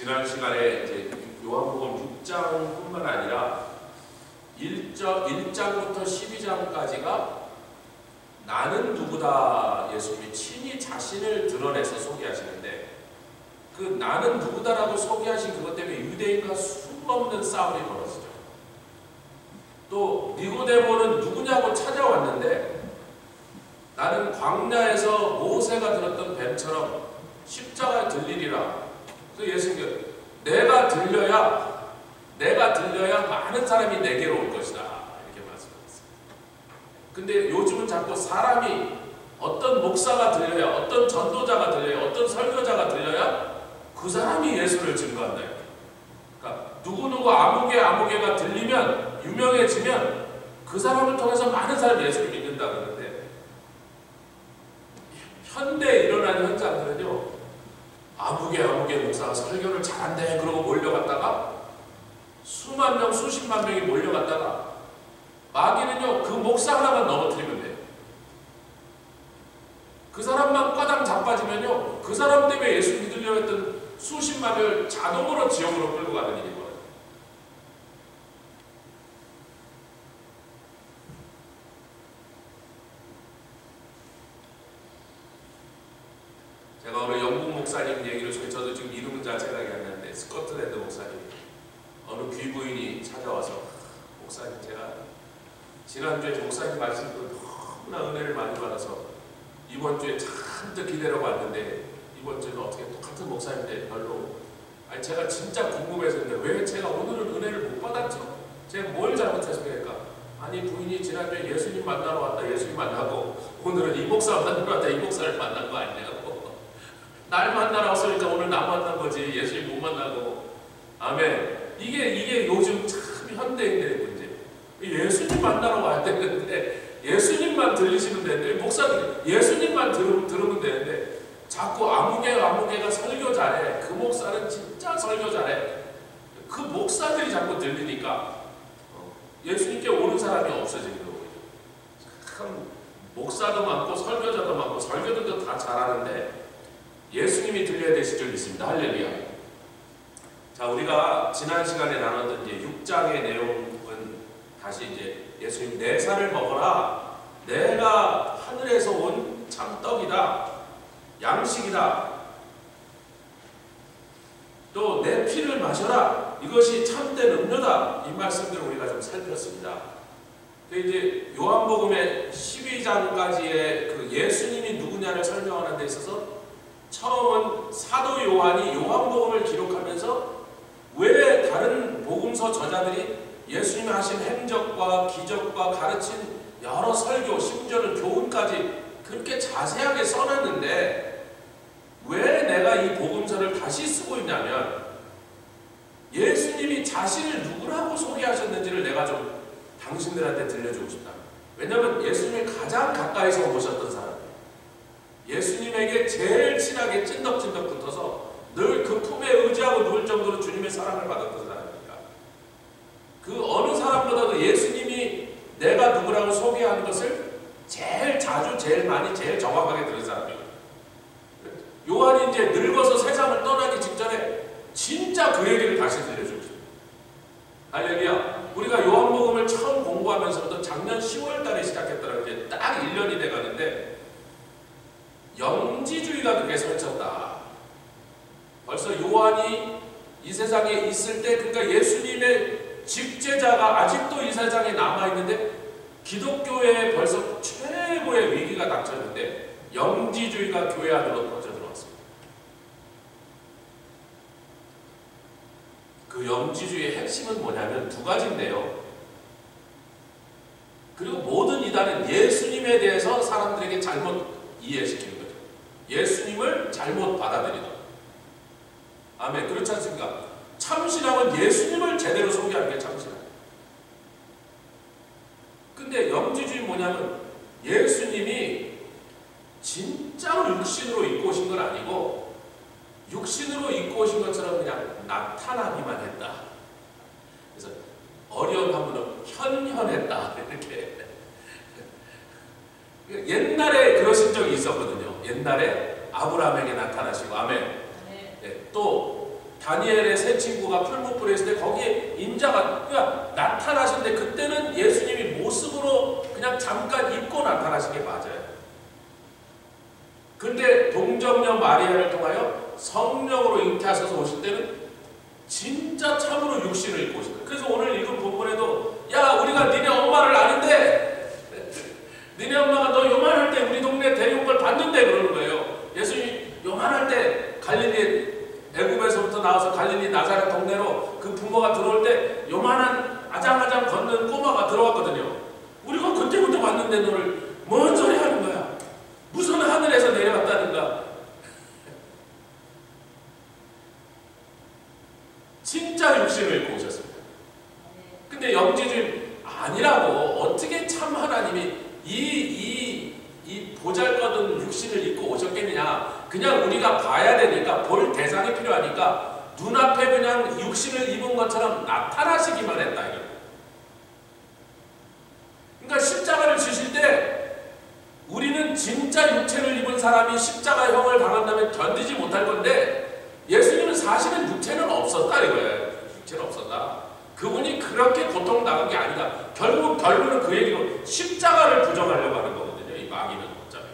지난 시간에 이제 요한복음 6장뿐만 아니라 1장부터 12장까지가 나는 누구다 예수님이 친히 자신을 드러내서 소개하시는데, 그 나는 누구다라고 소개하신 그것 때문에 유대인과 수없는 싸움이 벌어지죠. 또 니고데모는 누구냐고 찾아왔는데, 나는 광야에서 모세가 들었던 뱀처럼 십자가에 들리리라. 그 예수님께서 내가 들려야 많은 사람이 내게로 올 것이다, 이렇게 말씀하셨어요. 근데 요즘은 자꾸 사람이 어떤 목사가 들려야, 어떤 전도자가 들려야, 어떤 설교자가 들려야 그 사람이 예수를 증거한다. 그러니까 누구누구 아무개가 들리면, 유명해지면 그 사람을 통해서 많은 사람이 예수를 믿는다 그러는데, 현대에 일어나는 현상들은요, 아무개 목사가 설교를 잘한대 그러고 몰려갔다가 수만 명, 수십만 명이 몰려갔다가 마귀는요, 그 목사 하나만 넘어뜨리면 돼요. 그 사람만 과당 자빠지면요, 그 사람 때문에 예수 믿으려고 했던 수십만 명을 자동으로 지옥으로 끌고 가는 일이 벌어요. 제가 오늘 영국 목사님 얘기를 중에, 저도 지금 이름은 잘 생각이 안 나는데, 스코틀랜드 목사님, 어느 귀부인이 찾아와서, 목사님, 제가 지난주에 목사님 말씀으로 너무나 은혜를 많이 받아서 이번 주에 잔뜩 기대려고 왔는데, 이번 주에는 어떻게 똑같은 목사님인데 별로, 아니 제가 진짜 궁금해서 했는데 왜 제가 오늘은 은혜를 못 받았죠? 제가 뭘 잘못했습니까? 아니 부인이 지난주에 예수님 만나러 왔다, 예수님 만나고, 오늘은 이 목사 만나러 왔다, 이 목사를 만난 거 아니냐고. 날 만나러 왔으니까 오늘 나 만난 거지, 예수님 못 만나고. 아멘. 이게 요즘 참 현대인들의 문제. 예수님 만나러 와야 되는데, 예수님만 들리시면 되는데, 목사님 예수님만 들으면 되는데, 자꾸 아무개가 설교 잘해, 그 목사는 진짜 설교 잘해, 그 목사들이 자꾸 들리니까 예수님께 오는 사람이 없어지는 거예요. 참 목사도 많고 설교자도 많고 설교들도 다 잘하는데 예수님이 들려야 되실 줄 믿습니다. 할렐루야. 자, 우리가 지난 시간에 나눴던 이제 6장의 내용은 다시 이제 예수님 내 살을 먹어라, 내가 하늘에서 온 참떡이다, 양식이다, 또 내 피를 마셔라, 이것이 참된 음료다, 이 말씀들을 우리가 좀 살폈습니다. 이제 요한복음의 12장까지의 그 예수님이 누구냐를 설명하는 데 있어서 처음은 사도 요한이 요한복음을 기록하면서 왜 다른 복음서 저자들이 예수님이 하신 행적과 기적과 가르친 여러 설교, 심지어는 교훈까지 그렇게 자세하게 써놨는데 왜 내가 이 복음서를 다시 쓰고 있냐면, 예수님이 자신을 누구라고 소개하셨는지를 내가 좀 당신들한테 들려주고 싶다. 왜냐하면 예수님을 가장 가까이서 보셨던 사람이에요. 예수님에게 제일 친하게 찐덕찐덕 붙어서 늘 그 품에 의지하고 누울 정도로 주님의 사랑을 받았던 사람입니다. 그 어느 사람보다도 예수님이 내가 누구라고 소개하는 것을 제일 자주, 제일 많이, 제일 정확하게 들은 사람이에요. 요한이 이제 늙어서 세상을 떠나기 직전에 진짜 그 얘기를 다시 들려주고 싶어요. 할렐루야. 우리가 요한복음을 처음 공부하면서부터 작년 10월 달에 시작했더라고요. 이제 딱 1년이 돼가는데 영지주의가 그게 설쳤다. 벌써 요한이 이 세상에 있을 때, 그러니까 예수님의 직제자가 아직도 이 세상에 남아있는데 기독교에 벌써 최고의 위기가 닥쳤는데 영지주의가 교회 안으로 퍼져 들어왔습니다. 그 영지주의의 핵심은 뭐냐면 두 가지인데요. 그리고 모든 이단은 예수님에 대해서 사람들에게 잘못 이해시키는 거죠. 예수님을 잘못 받아들이다. 아멘. 그렇지 않습니까? 참신앙은 예수님을 제대로 소개하는 게 참신앙. 근데 영지주의 뭐냐면 예수님이 진짜로 육신으로 입고 오신 건 아니고 육신으로 입고 오신 것처럼 그냥 나타나기만 했다. 그래서 어려운 한문은 현현했다, 이렇게. 옛날에 그러신 적이 있었거든요. 옛날에 아브라함에게 나타나시고, 아멘. 네, 또 다니엘의 세 친구가 풀무불에 있을 때 거기에 인자가 그러니까 나타나신데 그때는 예수님이 모습으로 그냥 잠깐 입고 나타나신 게 맞아요. 근데 동정녀 마리아를 통하여 성령으로 잉태하셔서 오실 때는 진짜 참으로 육신을 입고 오신 거예요. 그래서 오늘 읽은 본문에도 야 우리가 니네 엄마를 아는데 니네 엄마가 너 요만할 때 우리 동네 데려온 걸 봤는데 그러는 거예요. 예수님이 요만할 때 갈릴리 애굽에서부터 나와서 갈릴리 나사렛 동네로 그 부모가 들어올 때 요만한 아장아장 걷는 꼬마가 들어왔거든요. 우리가 그때부터 봤는데 너를 뭔 소리 하는 거야? 무슨 하늘에서 내려왔다는가? 진짜 육신을 입고 오셨습니다. 근데 영지주의 아니라고 어떻게 참 하나님이 이 보잘것없는 육신을 입고 오셨겠느냐. 그냥 우리가 봐야 되니까 볼 대상이 필요하니까 눈앞에 그냥 육신을 입은 것처럼 나타나시기만 했다. 그러니까 십자가를 지실 때 우리는 진짜 육체를 입은 사람이 십자가형을 당한다면 견디지 못할 건데 예수님은 사실은 육체는 없었다 이거예요. 육체는 없었다. 그분이 그렇게 고통당한 게 아니다. 결국 결론은 그 얘기로 십자가를 부정하려고 하는 거거든요. 이 마귀는 어차피.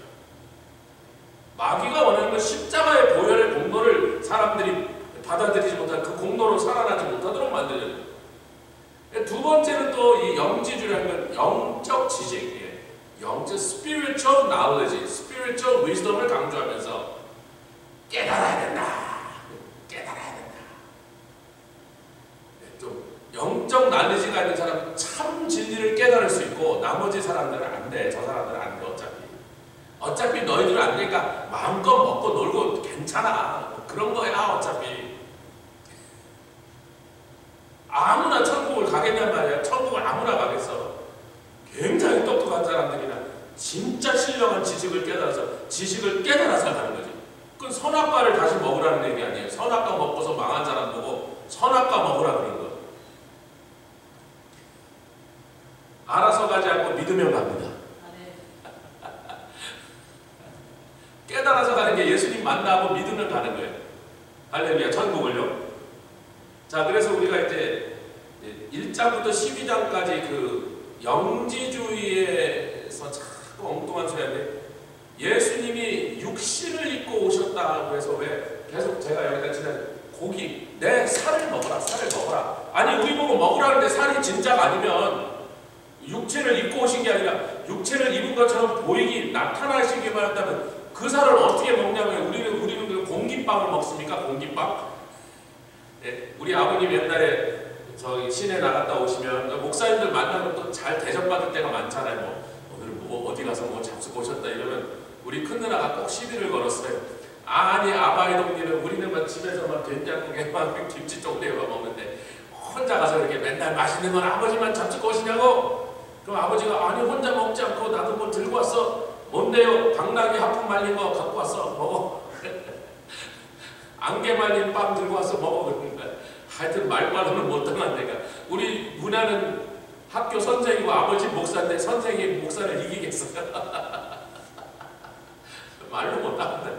마귀가 원하는 건 십자가의 보혈의 공로를 사람들이 받아들이지 못한 그 공로로 살아나지 못하도록 만드는. 두 번째는 또 이 영지주라는 건 영적 지식, 영적 spiritual knowledge, spiritual wisdom을 강조하면서 깨달아야 된다. 깨달아야 된다. 좀 영적 난리지가 있는 사람은 참 진리를 깨달을 수 있고 나머지 사람들은 안 돼. 저 사람들은 안 돼. 어차피 너희들은 안 되니까 마음껏 먹고 놀고 괜찮아. 그런 거야 어차피. 아무나 천국을 가겠냔 말이야. 천국을 아무나 가겠어. 굉장히 똑똑한 사람들이나 진짜 신령한 지식을 깨달아서 가는 거지. 그건 선악과를 다시 먹으라는 얘기 아니에요. 선악과 먹고서 망한 사람 보고 선악과 먹으라 그러는 거예요. 알아서 가지 않고 믿으면 갑니다. 깨달아서 가는 게 예수님 만나고 믿으면 가는 거예요. 할렐루야. 천국을요. 자, 그래서 우리가 이제 1장부터 12장까지 그 영지주의에서 자꾸 엉뚱한 소리 하는데 예수님이 육신을 입고 오셨다고 해서 왜 계속 제가 여기다 지난 고기, 내 살을 먹어라, 살을 먹어라. 아니 우리 보고 먹으라는데 살이 진짜가 아니면 육체를 입고 오신 게 아니라 육체를 입은 것처럼 보이기 나타나시기만 한다면 그 살을 어떻게 먹냐면 우리는 그 공깃밥을 먹습니까? 공깃밥? 네, 우리 아버님 옛날에 저기 시내 나갔다 오시면 목사님들 만나면 또 잘 대접받을 때가 많잖아요. 뭐 오늘 뭐 어디 가서 뭐 잡수 보셨다 이러면 우리 큰 누나가 꼭 시비를 걸었어요. 아니 아바이 동네는 우리는 막 집에서 막 된장국에 막 김치 쪽대고 먹는데 혼자 가서 이렇게 맨날 맛있는 건 아버지만 잡수고 오시냐고. 그럼 아버지가 아니 혼자 먹지 않고 나도 뭐 들고 왔어. 뭔데요? 당나귀 하품 말린 거 갖고 왔어. 먹어. 안개 말린 빵 들고 와서 먹어. 그러니까 하여튼 말빨로는 못당한 데가. 우리 누나는 학교 선생이고 아버지 목사인데 선생이 목사를 이기겠어요. 말로 못한다.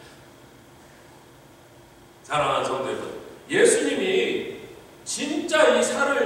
사랑하는 성도 여러분, 예수님이 진짜 이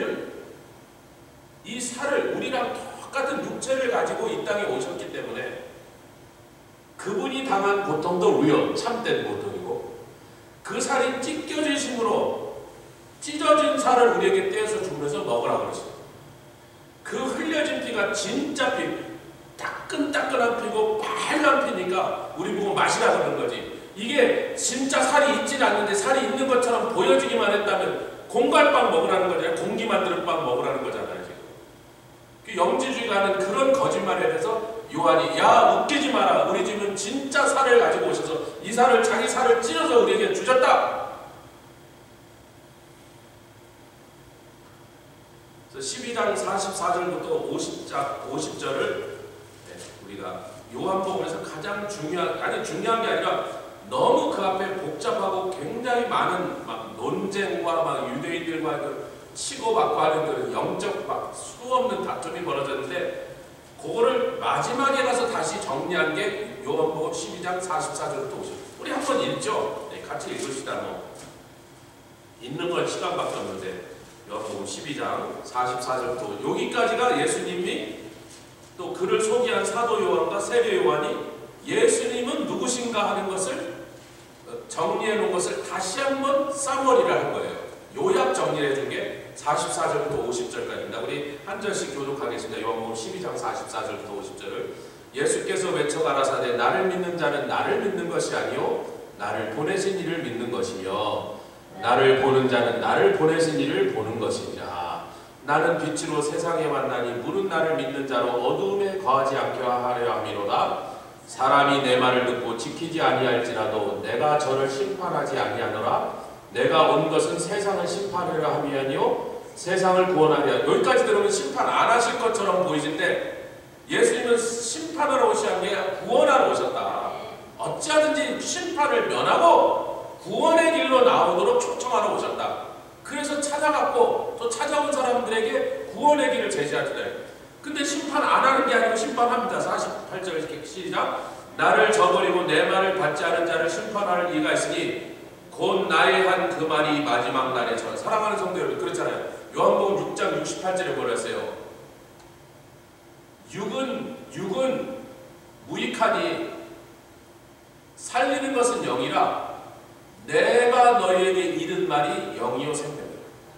살을 우리랑 똑같은 육체를 가지고 이 땅에 오셨기 때문에 그분이 당한 고통도 리얼, 참된 고통이고 그 살이 찢겨지심으로 찢어진 살을 우리에게 떼어서 주면서 먹으라고 그랬어요. 그 흘려진 피가 진짜 피, 따끈따끈한 피고 빨간 피니까 우리 보고 마시라 그러는 거지. 이게 진짜 살이 있진 않는데 살이 있는 것처럼 보여지기만 했다면 공갈빵 먹으라는 거잖아요. 공기 만드는 빵 먹으라는 거잖아요. 지금. 그 영지주의가 하는 그런 거짓말에 대해서 요한이 야 웃기지 마라. 우리 집은 진짜 살을 가지고 오셔서 이 살을 자기 살을 찢어서 우리에게 주셨다. 그래서 12장 44절부터 50절을 우리가 요한복음에서 가장 중요한 게 아니라 너무 그 앞에 복잡하고 굉장히 많은 막 논쟁과 막 유대인들과 그 치고받고 하는 그런 영적 막 수없는 다툼이 벌어졌는데 그거를 마지막에 가서 다시 정리한 게 요한복음 12장 44절부터 50절. 우리 한번 읽죠. 네, 같이 읽읍시다. 뭐. 있는 건 시간밖에 없는데 요한복음 12장 44절부터 여기까지가 예수님이 또 그를 소개한 사도 요한과 세례 요한이 예수님은 누구신가 하는 것을 정리해 놓은 것을 다시 한번 사머리를 한 거예요. 요약 정리해 준 게 44절부터 50절까지입니다. 우리 한 절씩 교독하겠습니다. 요한복음 12장 44절부터 50절을 예수께서 외쳐 가라사대 나를 믿는 자는 나를 믿는 것이 아니요 나를 보내신 이를 믿는 것이며 나를 보는 자는 나를 보내신 이를 보는 것이니라. 나는 빛으로 세상에 왔나니 물은 나를 믿는 자로 어두움에 거하지 않게 하려 함이로다. 사람이 내 말을 듣고 지키지 아니할지라도 내가 저를 심판하지 아니하노라. 내가 온 것은 세상을 심판하려 함이 아니요 세상을 구원하려. 여기까지 들으면 심판 안 하실 것처럼 보이는데 예수님은 심판하러 오신 게 아니라 구원하러 오셨다. 어찌하든지 심판을 면하고 구원의 길로 나오도록 초청하러 오셨다. 그래서 찾아갔고 또 찾아온 사람들에게 구원의 길을 제시하시다. 근데 심판 안 하는 게 아니고 심판합니다. 48절 시작. 나를 저버리고 내 말을 받지 않은 자를 심판할 이가 있으니 곧 나의 한 그 말이 마지막 날에 전 사랑하는 성도 여러분 그렇잖아요. 요한복음 6장 68절에 뭐라 했어요? 육은 무익하니 살리는 것은 영이라 내가 너희에게 이른 말이 영이요 생명이라.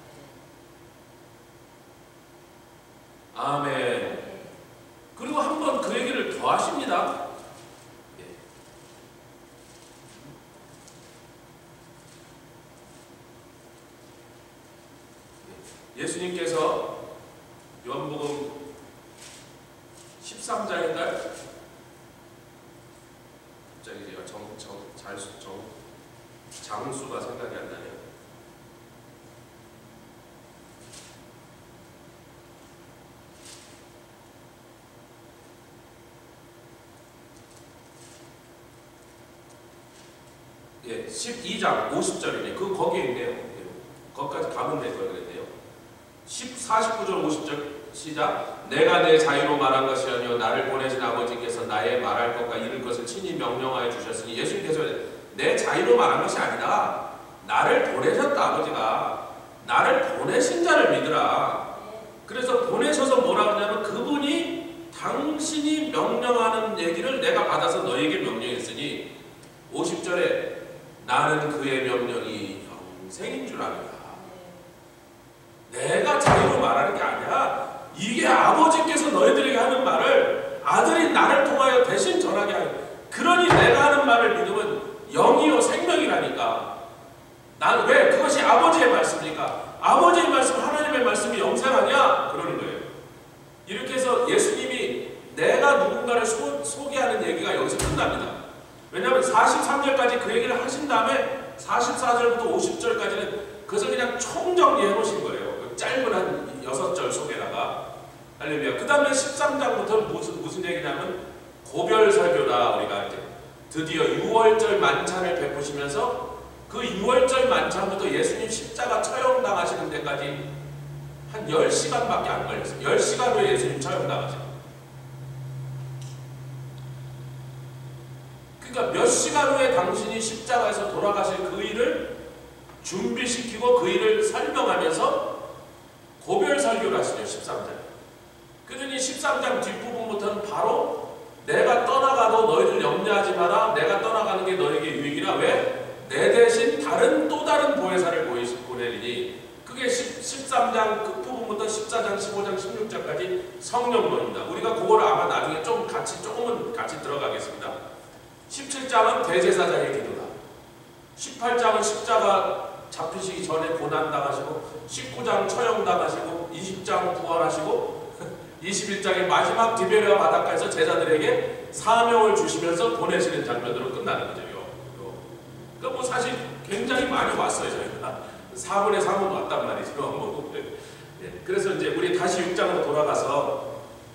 아멘. 그리고 한 번 그 얘기를 더 하십니다. 예수님께서 요한복음 13장인가요? 갑자기 제가 장수가 생각이 안 나네요. 예, 12장 50절이네. 거기에 있네요. 예, 거기까지 가면 될 걸 그랬네요. 49절 50절 시작. 내가 내 자유로 말한 것이 아니요 나를 보내신 아버지께서 나의 말할 것과 이룰 것을 친히 명령하여 주셨으니 예수님께서 내 자유로 말한 것이 아니다. 나를 보내셨다. 아버지가 나를 보내신 자를 믿으라. 그래서 보내셔서 뭐라 그러냐면 그분이 당신이 명령하는 얘기를 내가 받아서 너에게 명령했으니 50절에 나는 그의 명령이 영생인 줄 압니다. 내가 자유로 말하는 게 아니라 이게 아버지께서 너희들에게 하는 말을 아들이 나를 통하여 대신 전하게 하는. 그러니 내가 하는 말을 믿으면 영이요 생명이라니까. 난 왜 그것이 아버지의 말씀입니까? 아버지의 말씀 하나님의 말씀이 영생 아니야? 그러는 거예요. 이렇게 해서 예수님이 내가 누군가를 소개하는 얘기가 여기서 끝납니다. 왜냐하면 43절까지 그 얘기를 하신 다음에 44절부터 50절까지는 그것을 그냥 총정리해 놓으신 거예요. 짧은 한 6절 속에다가. 할렐루야. 그 다음에 13장부터는 무슨 얘기냐면 고별 설교다. 우리가 이제 드디어 6월절 만찬을 베푸시면서 그 6월절 만찬부터 예수님 십자가 처형당하시는 데까지 한 10시간밖에 안 걸렸어요. 10시간 후에 예수님 처형당하세요. 그러니까 몇 시간 후에 당신이 십자가에서 돌아가실 그 일을 준비시키고 그 일을 설명하면서 고별 설교를 하시죠. 13장. 그러니 13장 뒷부분부터는 바로 내가 떠나가도 너희들 염려하지 마라. 내가 떠나가는 게 너에게 유익이라. 왜? 내 대신 또 다른 보혜사를 보내리니. 그게 13장 끝부분부터 14장, 15장, 16장까지 성령론입니다. 우리가 그거를 아마 나중에 조금은 같이 들어가겠습니다. 17장은 대제사장의 기도다. 18장은 십자가 잡히시기 전에 고난당하시고 19장 처형당하시고 20장 부활하시고 21장의 마지막 디베랴 바닷가에서 제자들에게 사명을 주시면서 보내시는 장면으로 끝나는 거죠. 그러니까 뭐 사실 굉장히 많이 왔어요. 저희가 4분의 3은 왔단 말이죠. 뭐. 그래서 이제 우리 다시 6장으로 돌아가서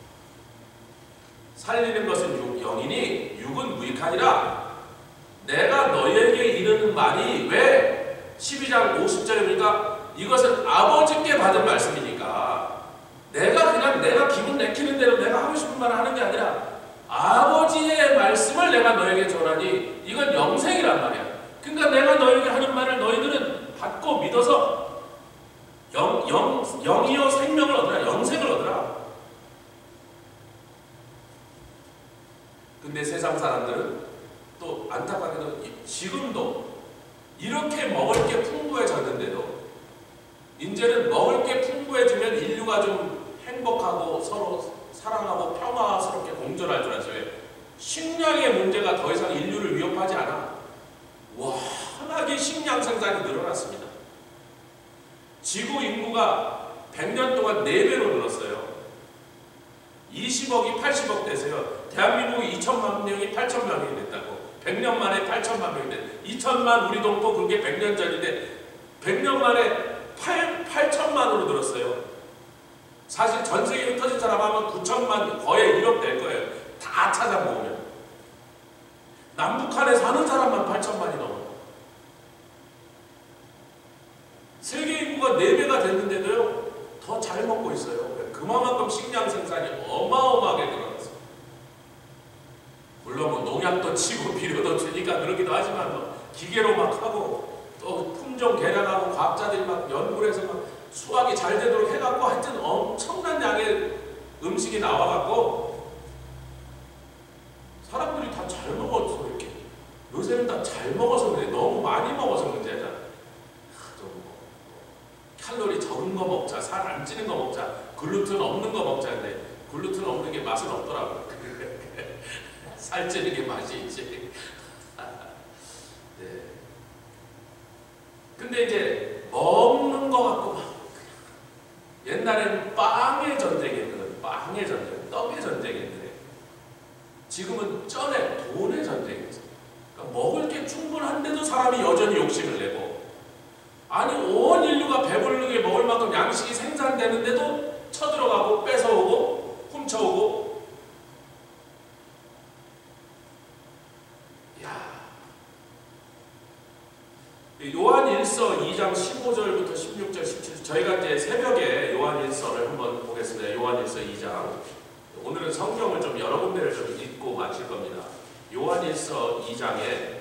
살리는 것은 영이니 육은 무익하니라. 내가 너희에게 이르는 말이 왜 12장 50절입니까? 이것은 아버지께 받은 말씀이니까 내가 기분 내키는 대로 내가 하고 싶은 말을 하는 게 아니라 아버지의 말씀을 내가 너에게 전하니 이건 영생이란 말이야. 그러니까 내가 너에게 하는 말을 너희들은 받고 믿어서 영이요 생명을 얻으라. 영생을 얻으라. 근데 세상 사람들은 또 안타깝게도 지금도 이렇게 먹을 게 풍부해졌는데도 이제는 먹을 게 풍부해지면 인류가 좀 행복하고 서로 사랑하고 평화스럽게 공존할 줄 알았어요. 식량의 문제가 더 이상 인류를 위협하지 않아. 워낙에 식량 생산이 늘어났습니다. 지구 인구가 100년 동안 4배로 늘었어요. 20억이 80억 돼서요. 대한민국이 2천만 명이 8천만 명이 됐다고. 100년 만에 8천만 명이 됐다. 2천만 우리 동포 그게 100년 전인데 100년 만에 8천만으로 늘었어요. 사실 전 세계에 흩어진 사람 하면 9천만, 거의 1억 될 거예요. 다 찾아보면. 남북한에 사는 사람만 8천만이 넘어요. 세계 인구가 4배가 됐는데도요, 더 잘 먹고 있어요. 그만큼 식량 생산이 어마어마하게 늘어났어요. 물론 뭐 농약도 치고 비료도 주니까 그러기도 하지만 뭐 기계로 막 하고 또 품종 개량하고 과학자들이 막 연구를 해서 막 수확이 잘 되도록 해갖고 하여튼 엄청난 양의 음식이 나와갖고 사람들이 다 잘 먹어서 이렇게 요새는 다 잘 먹어서 그래. 너무 많이 먹어서 문제잖아. 좀 칼로리 적은 거 먹자, 살 안 찌는 거 먹자, 글루텐 없는 거 먹자인데 글루텐 없는 게 맛은 없더라고. 살 찌는 게 맛이 있지. 네. 근데 이제 먹는 거 갖고 막 옛날에는 빵의 전쟁이었거든. 빵의 전쟁, 떡의 전쟁인데 지금은 쩐에 돈의 전쟁이었어. 그러니까 먹을 게 충분한데도 사람이 여전히 욕심을 내고, 아니 온 인류가 배부르게 먹을 만큼 양식이 생산되는데도 쳐들어가고 뺏어오고 훔쳐오고. 요한일서 2장 15절부터 16절, 17절. 저희가 이제 새벽에 요한일서를 한번 보겠습니다. 요한일서 2장. 오늘은 성경을 좀 여러 군데를 좀 읽고 마칠 겁니다. 요한일서 2장에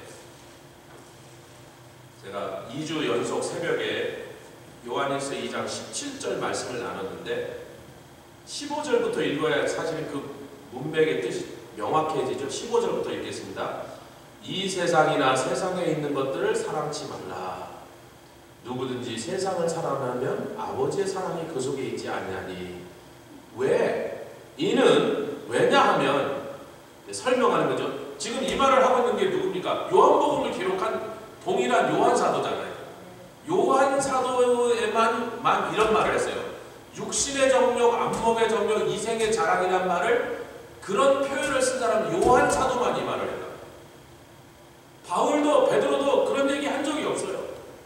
제가 2주 연속 새벽에 요한일서 2장 17절 말씀을 나눴는데 15절부터 읽어야 사실 그 문맥의 뜻이 명확해지죠. 15절부터 읽겠습니다. 이 세상이나 세상에 있는 것들을 사랑치 말라. 누구든지 세상을 사랑하면 아버지의 사랑이 그 속에 있지 아니하니. 왜? 이는 왜냐하면 설명하는 거죠. 지금 이 말을 하고 있는 게 누굽니까? 요한복음을 기록한 동일한 요한 사도잖아요. 요한 사도에만 이런 말을 했어요. 육신의 정욕, 안목의 정욕, 이생의 자랑이란 말을, 그런 표현을 쓴 사람은 요한 사도만 이 말을 했다. 바울도 베드로도 그런 얘기 한 적이 없어요.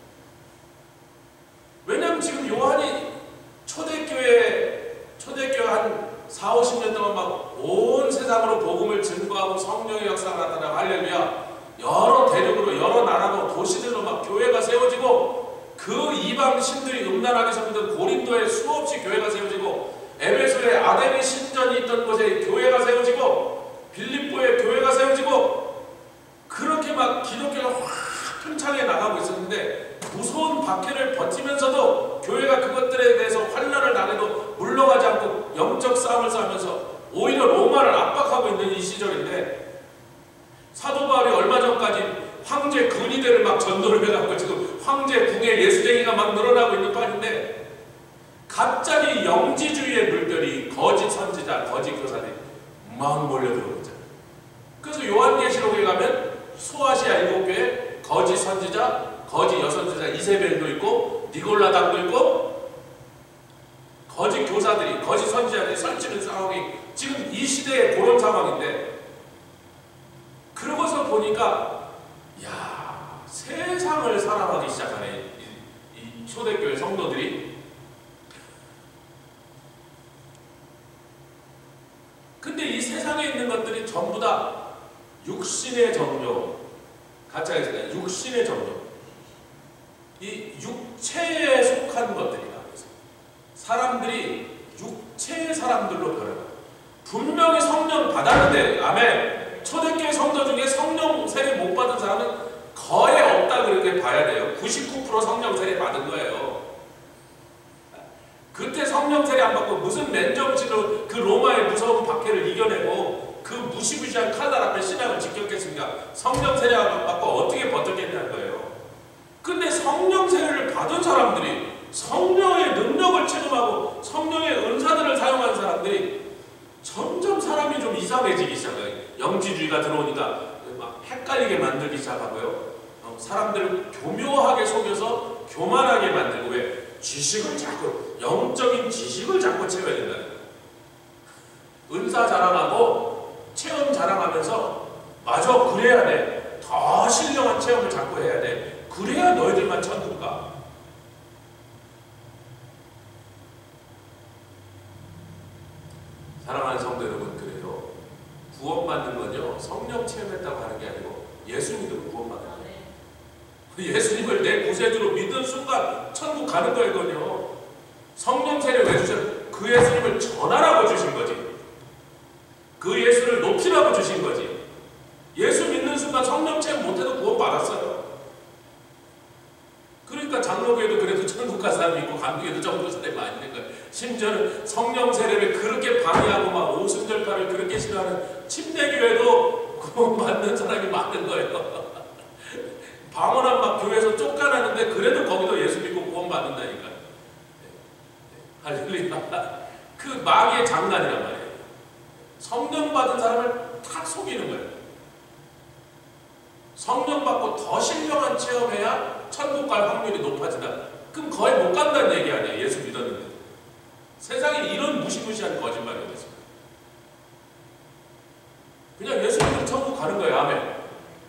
왜냐하면 지금 요한이 초대교회 한 4, 50년 동안 막 온 세상으로 복음을 증거하고 성령의 역사가 나타나고 할렐루야, 여러 대륙으로 여러 나라로 도시들로 막 교회가 세워지고, 그 이방 신들이 음란하게 섬기던 고린도에 수없이 교회가 세워지고, 에베소에 아데미 신전이 있던 곳에 교회가 세워지고, 빌립보에 교회가 세워지고, 그렇게 막 기독교가 확 팽창해 나가고 있었는데 무서운 박해를 버티면서도 교회가 그것들에 대해서 환난을 당해도 물러가지 않고 영적 싸움을 싸우면서 오히려 로마를 압박하고 있는 이 시절인데, 사도 바울이 얼마 전까지 황제 근위대를 막 전도를 해갖고 지금 황제 궁에 예수쟁이가 막 늘어나고 있는 판인데, 갑자기 영지주의의 물결이 거짓 선지자, 거짓 교사들이 막 몰려들어오고 있잖아요. 그래서 요한계시록에 가면 소아시아 7교회 거짓 선지자, 거짓 여선지자 이세벨도 있고 니골라당도 있고 거짓 교사들이, 거짓 선지자들이 설치는 상황이 지금 이 시대의 그런 상황인데, 그러고서 보니까 야, 세상을 사랑하기 시작하네 이 초대교회 성도들이. 근데 이 세상에 있는 것들이 전부 다 육신의 정욕, 같이 하겠습니다. 육신의 정욕, 이 육체에 속한 것들이다. 사람들이 육체의 사람들로 변해요. 분명히 성령 받았는데, 아멘. 초대교회 성도 중에 성령 세례 못 받은 사람은 거의 없다 그랬거든요. 어떻게 봐야 돼요? 99% 성령 세례 받은 거예요. 그때 성령 세례 안 받고 무슨 맨정신으로 그 로마의 무서운 박해를 이겨내고 그 무시무시한 칼날 앞에 신앙을 지켰겠습니까? 성령 세례 안 받고 어떻게 버텼겠냐는 거예요. 근데 성령 세례를 받은 사람들이, 성령의 능력을 체험하고 성령의 은사들을 사용한 사람들이 점점 사람이 좀 이상해지기 시작해요. 영지주의가 들어오니까 막 헷갈리게 만들기 시작하고요. 사람들을 교묘하게 속여서 교만하게 만들고, 왜? 지식을 자꾸, 영적인 지식을 자꾸 채워야 된다는 거예요. 은사 자랑하고 체험 자랑하면서 맞아, 그래야 돼. 더 신령한 체험을 자꾸 해야 돼. 그래야 너희들만 천국 가. 사랑하는 성도 여러분, 그래요. 구원받는 건요, 성령 체험했다고 하는 게 아니고 예수 믿으면 구원받는 거예요. 예수님을 내 구세주로 믿는 순간 천국 가는 거예요. 성령 세례 왜 주셨어요? 그 예수님을 전하라고 주신 거지. 그 예수를 높이라고 주신 거지. 예수 믿는 순간 성령 체험 못해도 구원받았어요. 그러니까 장로교회도 그래도 천국 간 사람이 있고 감교회도 전도 사람이 많이 있는 거예요. 심지어는 성령 세례를 그렇게 방해하고 막 오순절파를 그렇게 싫어하는 침례교회도 구원받는 사람이 많은 거예요. 방언한 막 교회에서 쫓겨나는데 그래도 거기도 예수 믿고 구원받는다니까. 할렐루야. 그 마귀의 장난이란 말이에요. 성령 받은 사람을 탁 속이는 거예요. 성령 받고 더 신령한 체험해야 천국 갈 확률이 높아진다. 그럼 거의 못 간다는 얘기 아니에요. 예수 믿었는데. 세상에 이런 무시무시한 거짓말이 어디 있습니까? 그냥 예수 믿으면 천국 가는 거예요. 아멘.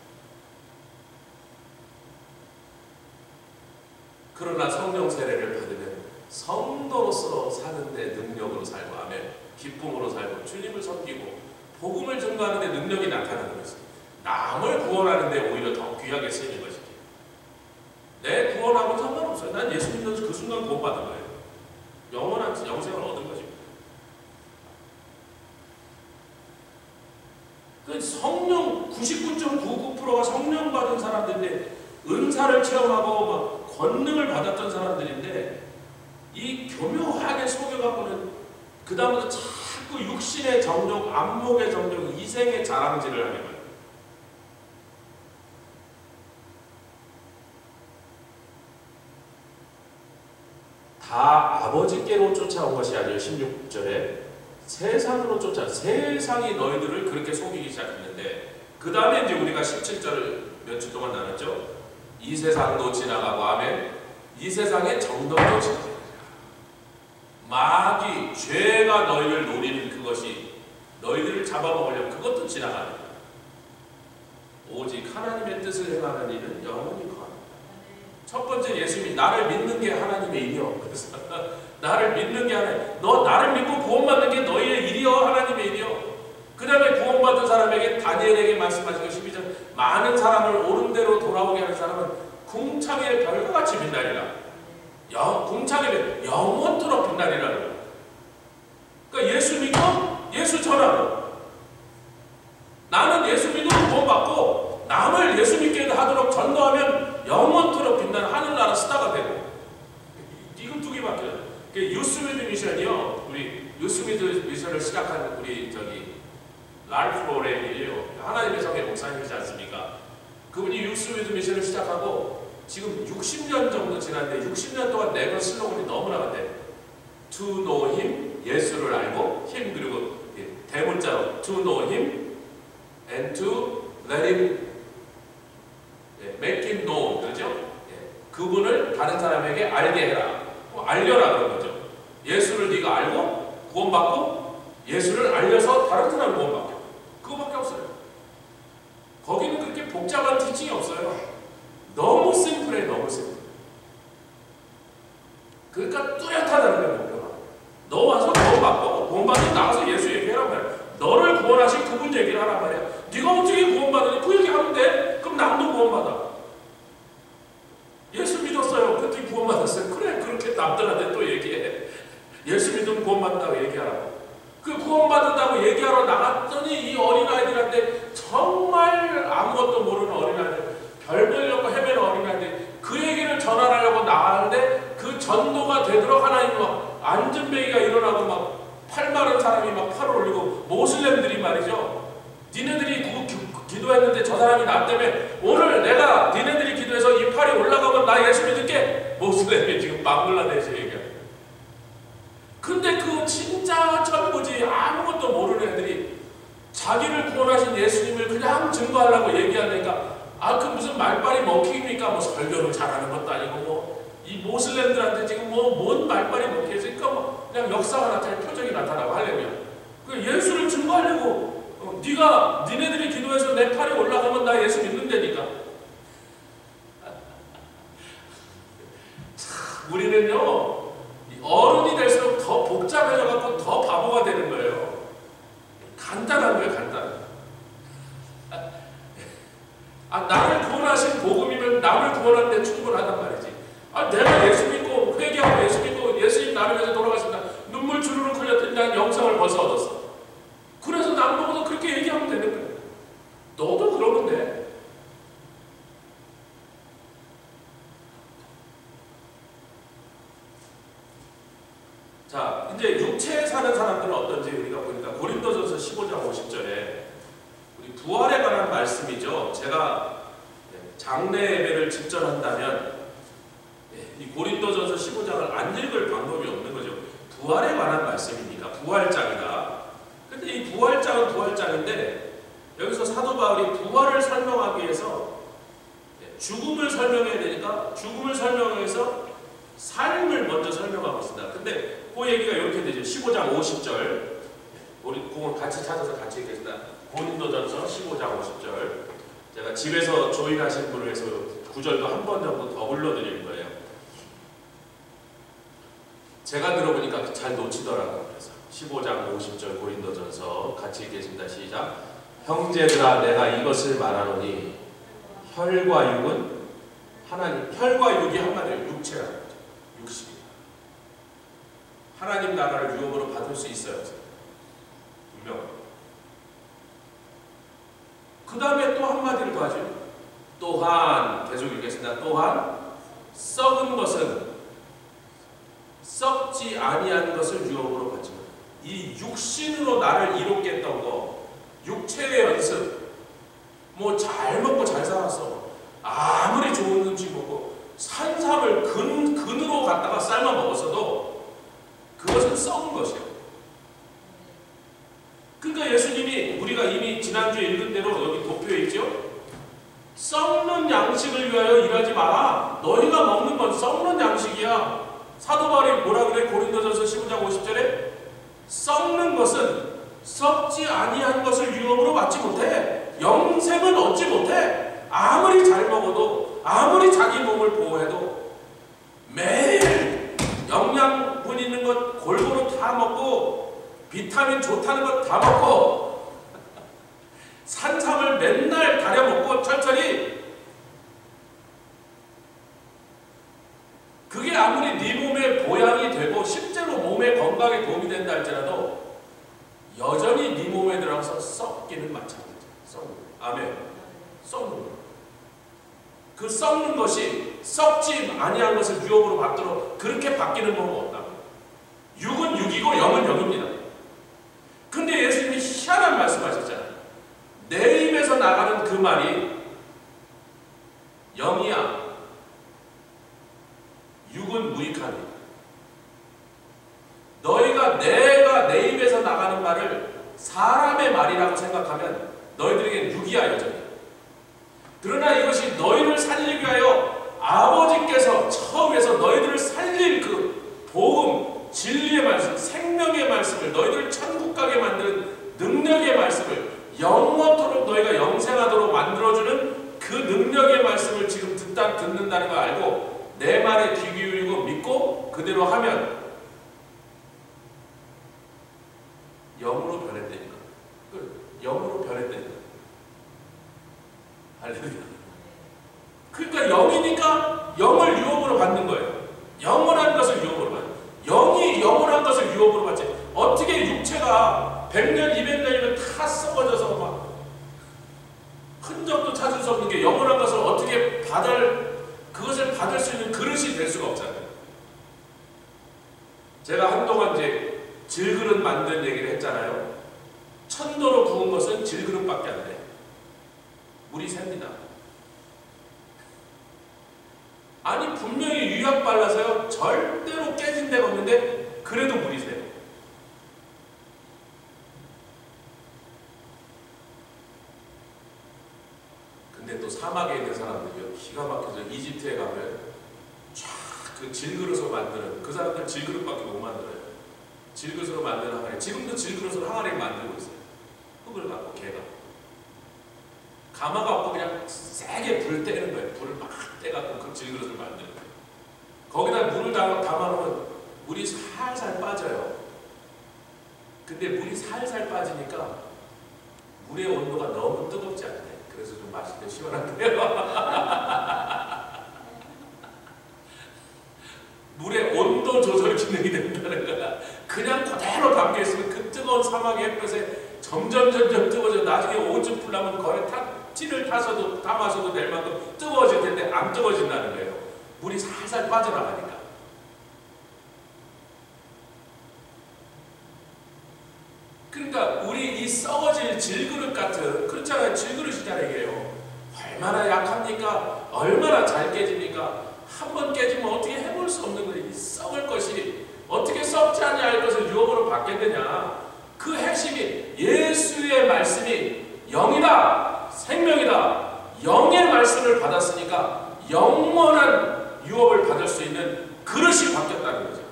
그러나 성령 세례를 받으면 성도로서 사는데 능력으로 살고, 아멘, 기쁨으로 살고, 주님을 섬기고 복음을 증거하는 데 능력이 나타나는 것입니다. 남을 구원하는 데 오히려 더 귀하게 쓰이는 것이죠. 내 구원하고는 상관없어요. 난 예수 믿으면서 그 순간 구원받은 거예요. 영원한 영생을 얻은 것입니다. 그 성령 99.99%가 성령 받은 사람들인데, 은사를 체험하고 막 권능을 받았던 사람들인데, 이 교묘하게 속여갖고는 그 다음부터 자꾸 육신의 정욕, 안목의 정욕, 이생의 자랑질을 하는 거예요. 다 아버지께로 쫓아온 것이 아니에요. 16절에 세상으로 쫓아, 세상이 너희들을 그렇게 속이기 시작했는데, 그 다음에 이제 우리가 17절을 며칠 동안 나눴죠. 이 세상도 지나가고, 아멘, 이 세상의 정덕도 지나가고, 마귀, 죄가 너희를 노리는 그것이, 너희들을 잡아먹으려면 그것도 지나가는 거야. 오직 하나님의 뜻을 행하는 이는 영원히 거합니다. 첫 번째 예수님이 나를 믿는 게 하나님의 일이요. 그래서 나를 믿는 게 하나님, 너 나를 믿고 구원받는 게 너희의 일이요, 하나님의 일이요. 그 다음에 구원받은 사람에게, 다니엘에게 말씀하신 것 12절, 많은 사람을 옳은 대로 돌아오게 하는 사람은 궁창의 별과 같이 빛나리라. 궁창의 별, 영원토록 빛나리라. 그러니까 예수 믿고 예수 전하고, 나는 예수 믿고 구원받고 남을 예수 믿게 하도록 전도하면 영원토록 빛나는 하늘나라 스타가 되고. 이거 두 개밖에 없어요. 유스미드 미션이요, 우리 유스미드 미션을 시작한 우리 랄프 로렌이에요. 하나님의 성의 목사님이지 않습니까? 그분이 유스미드 미션을 시작하고 지금 60년 정도 지났는데, 60년 동안 내건 슬로건이 너무나 같아요. To know him, 예수를 알고, him, 그리고 대문자로 to know him and to let him make him known, 그렇죠? 그분을 다른 사람에게 알게 해라, 알려라 그런 거죠. 예수를 네가 알고 구원받고 예수를 알려서 다른 사람을 구원받게, 그거밖에 없어요. 거기는 그렇게 복잡한 티칭이 없어요. 너무 심플해, 너무 심플. 그러니까 뚜렷하다는 거예요, 목표가. 너 와서 구원받고, 구원받고 나와서 예수 얘기하란 말이야. 너를 구원하신 그분 얘기를 하란 말이야. 네가 어떻게 구원받으니? 그 얘기하면 돼. 그럼 남도 구원받아. 예수 믿었어요. 그때 구원받았어요. 그래, 그렇게 남들한테 또 얘기해. 예수 믿으면 구원받는다고 얘기하라고. 그 구원받는다고 얘기하러 나갔더니 이 어린아이들한테, 정말 아무것도 모르는 어린아이들, 별 보려고 헤매는 어린아이들, 전도가 되도록 하나님이 막 안전뱅이가 일어나고 막 팔 마른 사람이 막 팔을 올리고 모슬렘들이 말이죠. 니네들이 기도했는데 저 사람이 나 때문에 오늘 내가 니네들이 기도해서 이 팔이 올라가면 나 예수 믿을게. 모슬렘이 지금 방글라데시 얘기야. 근데 그 진짜 천부지 아무것도 모르는 애들이 자기를 구원하신 예수님을 그냥 증거하려고 얘기하니까 그 무슨 말빨이 먹힙니까? 뭐 설교를 잘하는 것도 아니고 뭐 이 모슬렘들한테 지금 뭐 뭔 말빨이 먹히니까 뭐 그냥 역사가 나타나고 표적이 나타나고 하려면 그 예수를 증거하려고 니네들이 기도해서 내 팔이 올라가면 나 예수 믿는다니까. 우리는요 어른이 될수록 더 복잡해져 갖고 더 바보가 되는 거예요. 간단한 거예요, 간단. 나를 구원하신 복음이면 남을 구원하는 데 충분하단 말이지. 내가 예수 믿고 회개하고 예수 믿고 예수님 나를 위해서 돌아가신다. 눈물 주르륵 흘렸더니 난 영생을 벌써 얻었어. 그래서 남보고도 그렇게 얘기하면 되는 거예요. 너도 그러면 돼. 자, 이제 육체에 사는 사람들은 어떤지 우리가 보니까 고린도전서 15장 50절에 우리 부활에 관한 말씀이죠. 제가 장례 예배를 직전한다면 이 고린도전서 15장을 안 읽을 방법이 없는 거죠. 부활에 관한 말씀이니까 부활장이다. 근데 이 부활장은 부활장인데 여기서 사도 바울이 부활을 설명하기 위해서 죽음을 설명해야 되니까 죽음을 설명해서 삶을 먼저 설명하고 있습니다. 근데 그 얘기가 이렇게 되죠. 15장 50절 우리 그걸 같이 찾아서 같이 읽겠습니다. 고린도전서 15장 50절 제가 집에서 조인하신 분을 해서 구절도 한 번 정도 더 불러드릴 거예요. 제가 들어보니까 잘 놓치더라고요. 그래서 15장 50절 고린도전서 같이 읽겠습니다. 시작. 형제들아 내가 이것을 말하노니 혈과 육은 하나님, 혈과 육이 한마디로 육체라는 거죠. 육식이다. 하나님 나라를 유업으로 받을 수 있어요. 분명합니다. 그 다음에 또 한마디를 더 하죠. 또한 계속 읽겠습니다. 또한 썩은 것은 썩지 아니한 것을 유업으로 받지 못한다. 이 육신으로 나를 이롭게 했던 거, 육체의 연습, 뭐 잘 먹고 잘 살았어. 아무리 좋은 음식 먹고 산삼을 근으로 갖다가 삶아 먹었어도 그것은 썩은 것이에요. 그러니까 예수님이 우리가 이미 지난주에 읽은 대로 여기 도표에 있죠. 썩는 양식을 위하여 일하지 마라. 너희가 먹는 건 썩는 양식이야. 사도 바울이 뭐라 그래? 고린도전서 15장 50절에 썩는 것은 썩지 아니한 것을 유업으로 받지 못해. 영생은 얻지 못해. 아무리 잘 먹어도 아무리 자기 몸을 보호해도 매일 영양분 있는 것 골고루 다 먹고 비타민 좋다는 것 다 먹고 산삼을 맨날 다려 먹고 철저히 그게 아무리 네 몸에 보양이 되고 실제로 몸의 건강에 도움이 된다 할지라도 여전히 네 몸에 들어가서 썩기는 마찬가지죠. 썩는 거. 아멘. 썩는 거. 그 썩는 것이 썩지 아니한 것을 유업으로 받도록 그렇게 바뀌는 법은 없다. 육은 육이고 영은 영입니다. 근데 예수님이 희한한 말씀하셨잖아요. 내 입에서 나가는 그 말이 영이야. 육은 무익하니. 내가 내 입에서 나가는 말을 사람의 말이라고 생각하면 너희들에겐 육이야 여전히. 그러나 이것이 너희를 살리기 위하여 아버지께서 처음에서 너희들을 살릴 그 복음, 진리의 말씀, 생명의 말씀을 너희들을 천국 가게 만드는 능력의 말씀을 영원토록 너희가 영생하도록 만들어주는 그 능력의 말씀을 지금 듣는다는 걸 알고 내 말에 귀 기울이고 믿고 그대로 하면 영으로 변했다니까. 영으로 변했다니까. 할렐루야. 그러니까 영이니까 영을 유업으로 받는 거예요. 영원한 것을 유업으로 받는 거예요. 영이 영원한 것을 유업으로 받지. 어떻게 육체가 100년, 200년이면 다 썩어져서 막 흔적도 찾을 수 없는 게 영원한 것을 어떻게 그것을 받을 수 있는 그릇이 될 수가 없잖아요. 제가 한동안 이제 질그릇 만드는 얘기를 했잖아요. 1000도로 구운 것은 질그릇밖에 안 돼. 물이 셉니다. 아니 분명히 유약 발라서요 절대로 깨진 데가 없는데 그래도 물이 새요. 근데 또 사막에 있는 사람들이요 기가 막혀서 이집트에 가면 쫙 그 질그릇으로 만드는 그 사람들 질그릇밖에 못 만들어요. 질그릇으로 만드는 항아리, 지금도 질그릇으로 항아리 만들고 있어요. 흙을 갖고 개가 가마 갖고 그냥 세게 불 떼는 거예요. 불을 막 떼갖고 그 질그릇을 만드는 거예요. 거기다 물을 담아놓으면 물이 살살 빠져요. 근데 물이 살살 빠지니까 물의 온도가 너무 뜨겁지 않대. 그래서 좀 마실 때 시원한데요. 물의 온도 조절 기능이 된다는 거야. 그냥 그대로 담겨있으면 그 뜨거운 사막의 햇볕에 점점 뜨거워져 나중에 오줌 풀려면 거의 티를 타서도 다 마셔도 될 만큼 뜨거워질 텐데 안 뜨거워진다는 거예요. 물이 살살 빠져나가니까. 그러니까 우리 이 썩어질 질그릇 같은 그렇잖아요. 질그릇이잖아요. 이게요. 얼마나 약합니까? 얼마나 잘 깨집니까? 한번 깨지면 어떻게 해볼 수 없는 거예요. 이 썩을 것이 어떻게 썩지 않냐 할 것을 유혹으로 바뀌느냐. 그 핵심이 예수의 말씀이 영이다, 생명이다. 영의 말씀을 받았으니까 영원한 유업을 받을 수 있는 그릇이 바뀌었다는 거죠.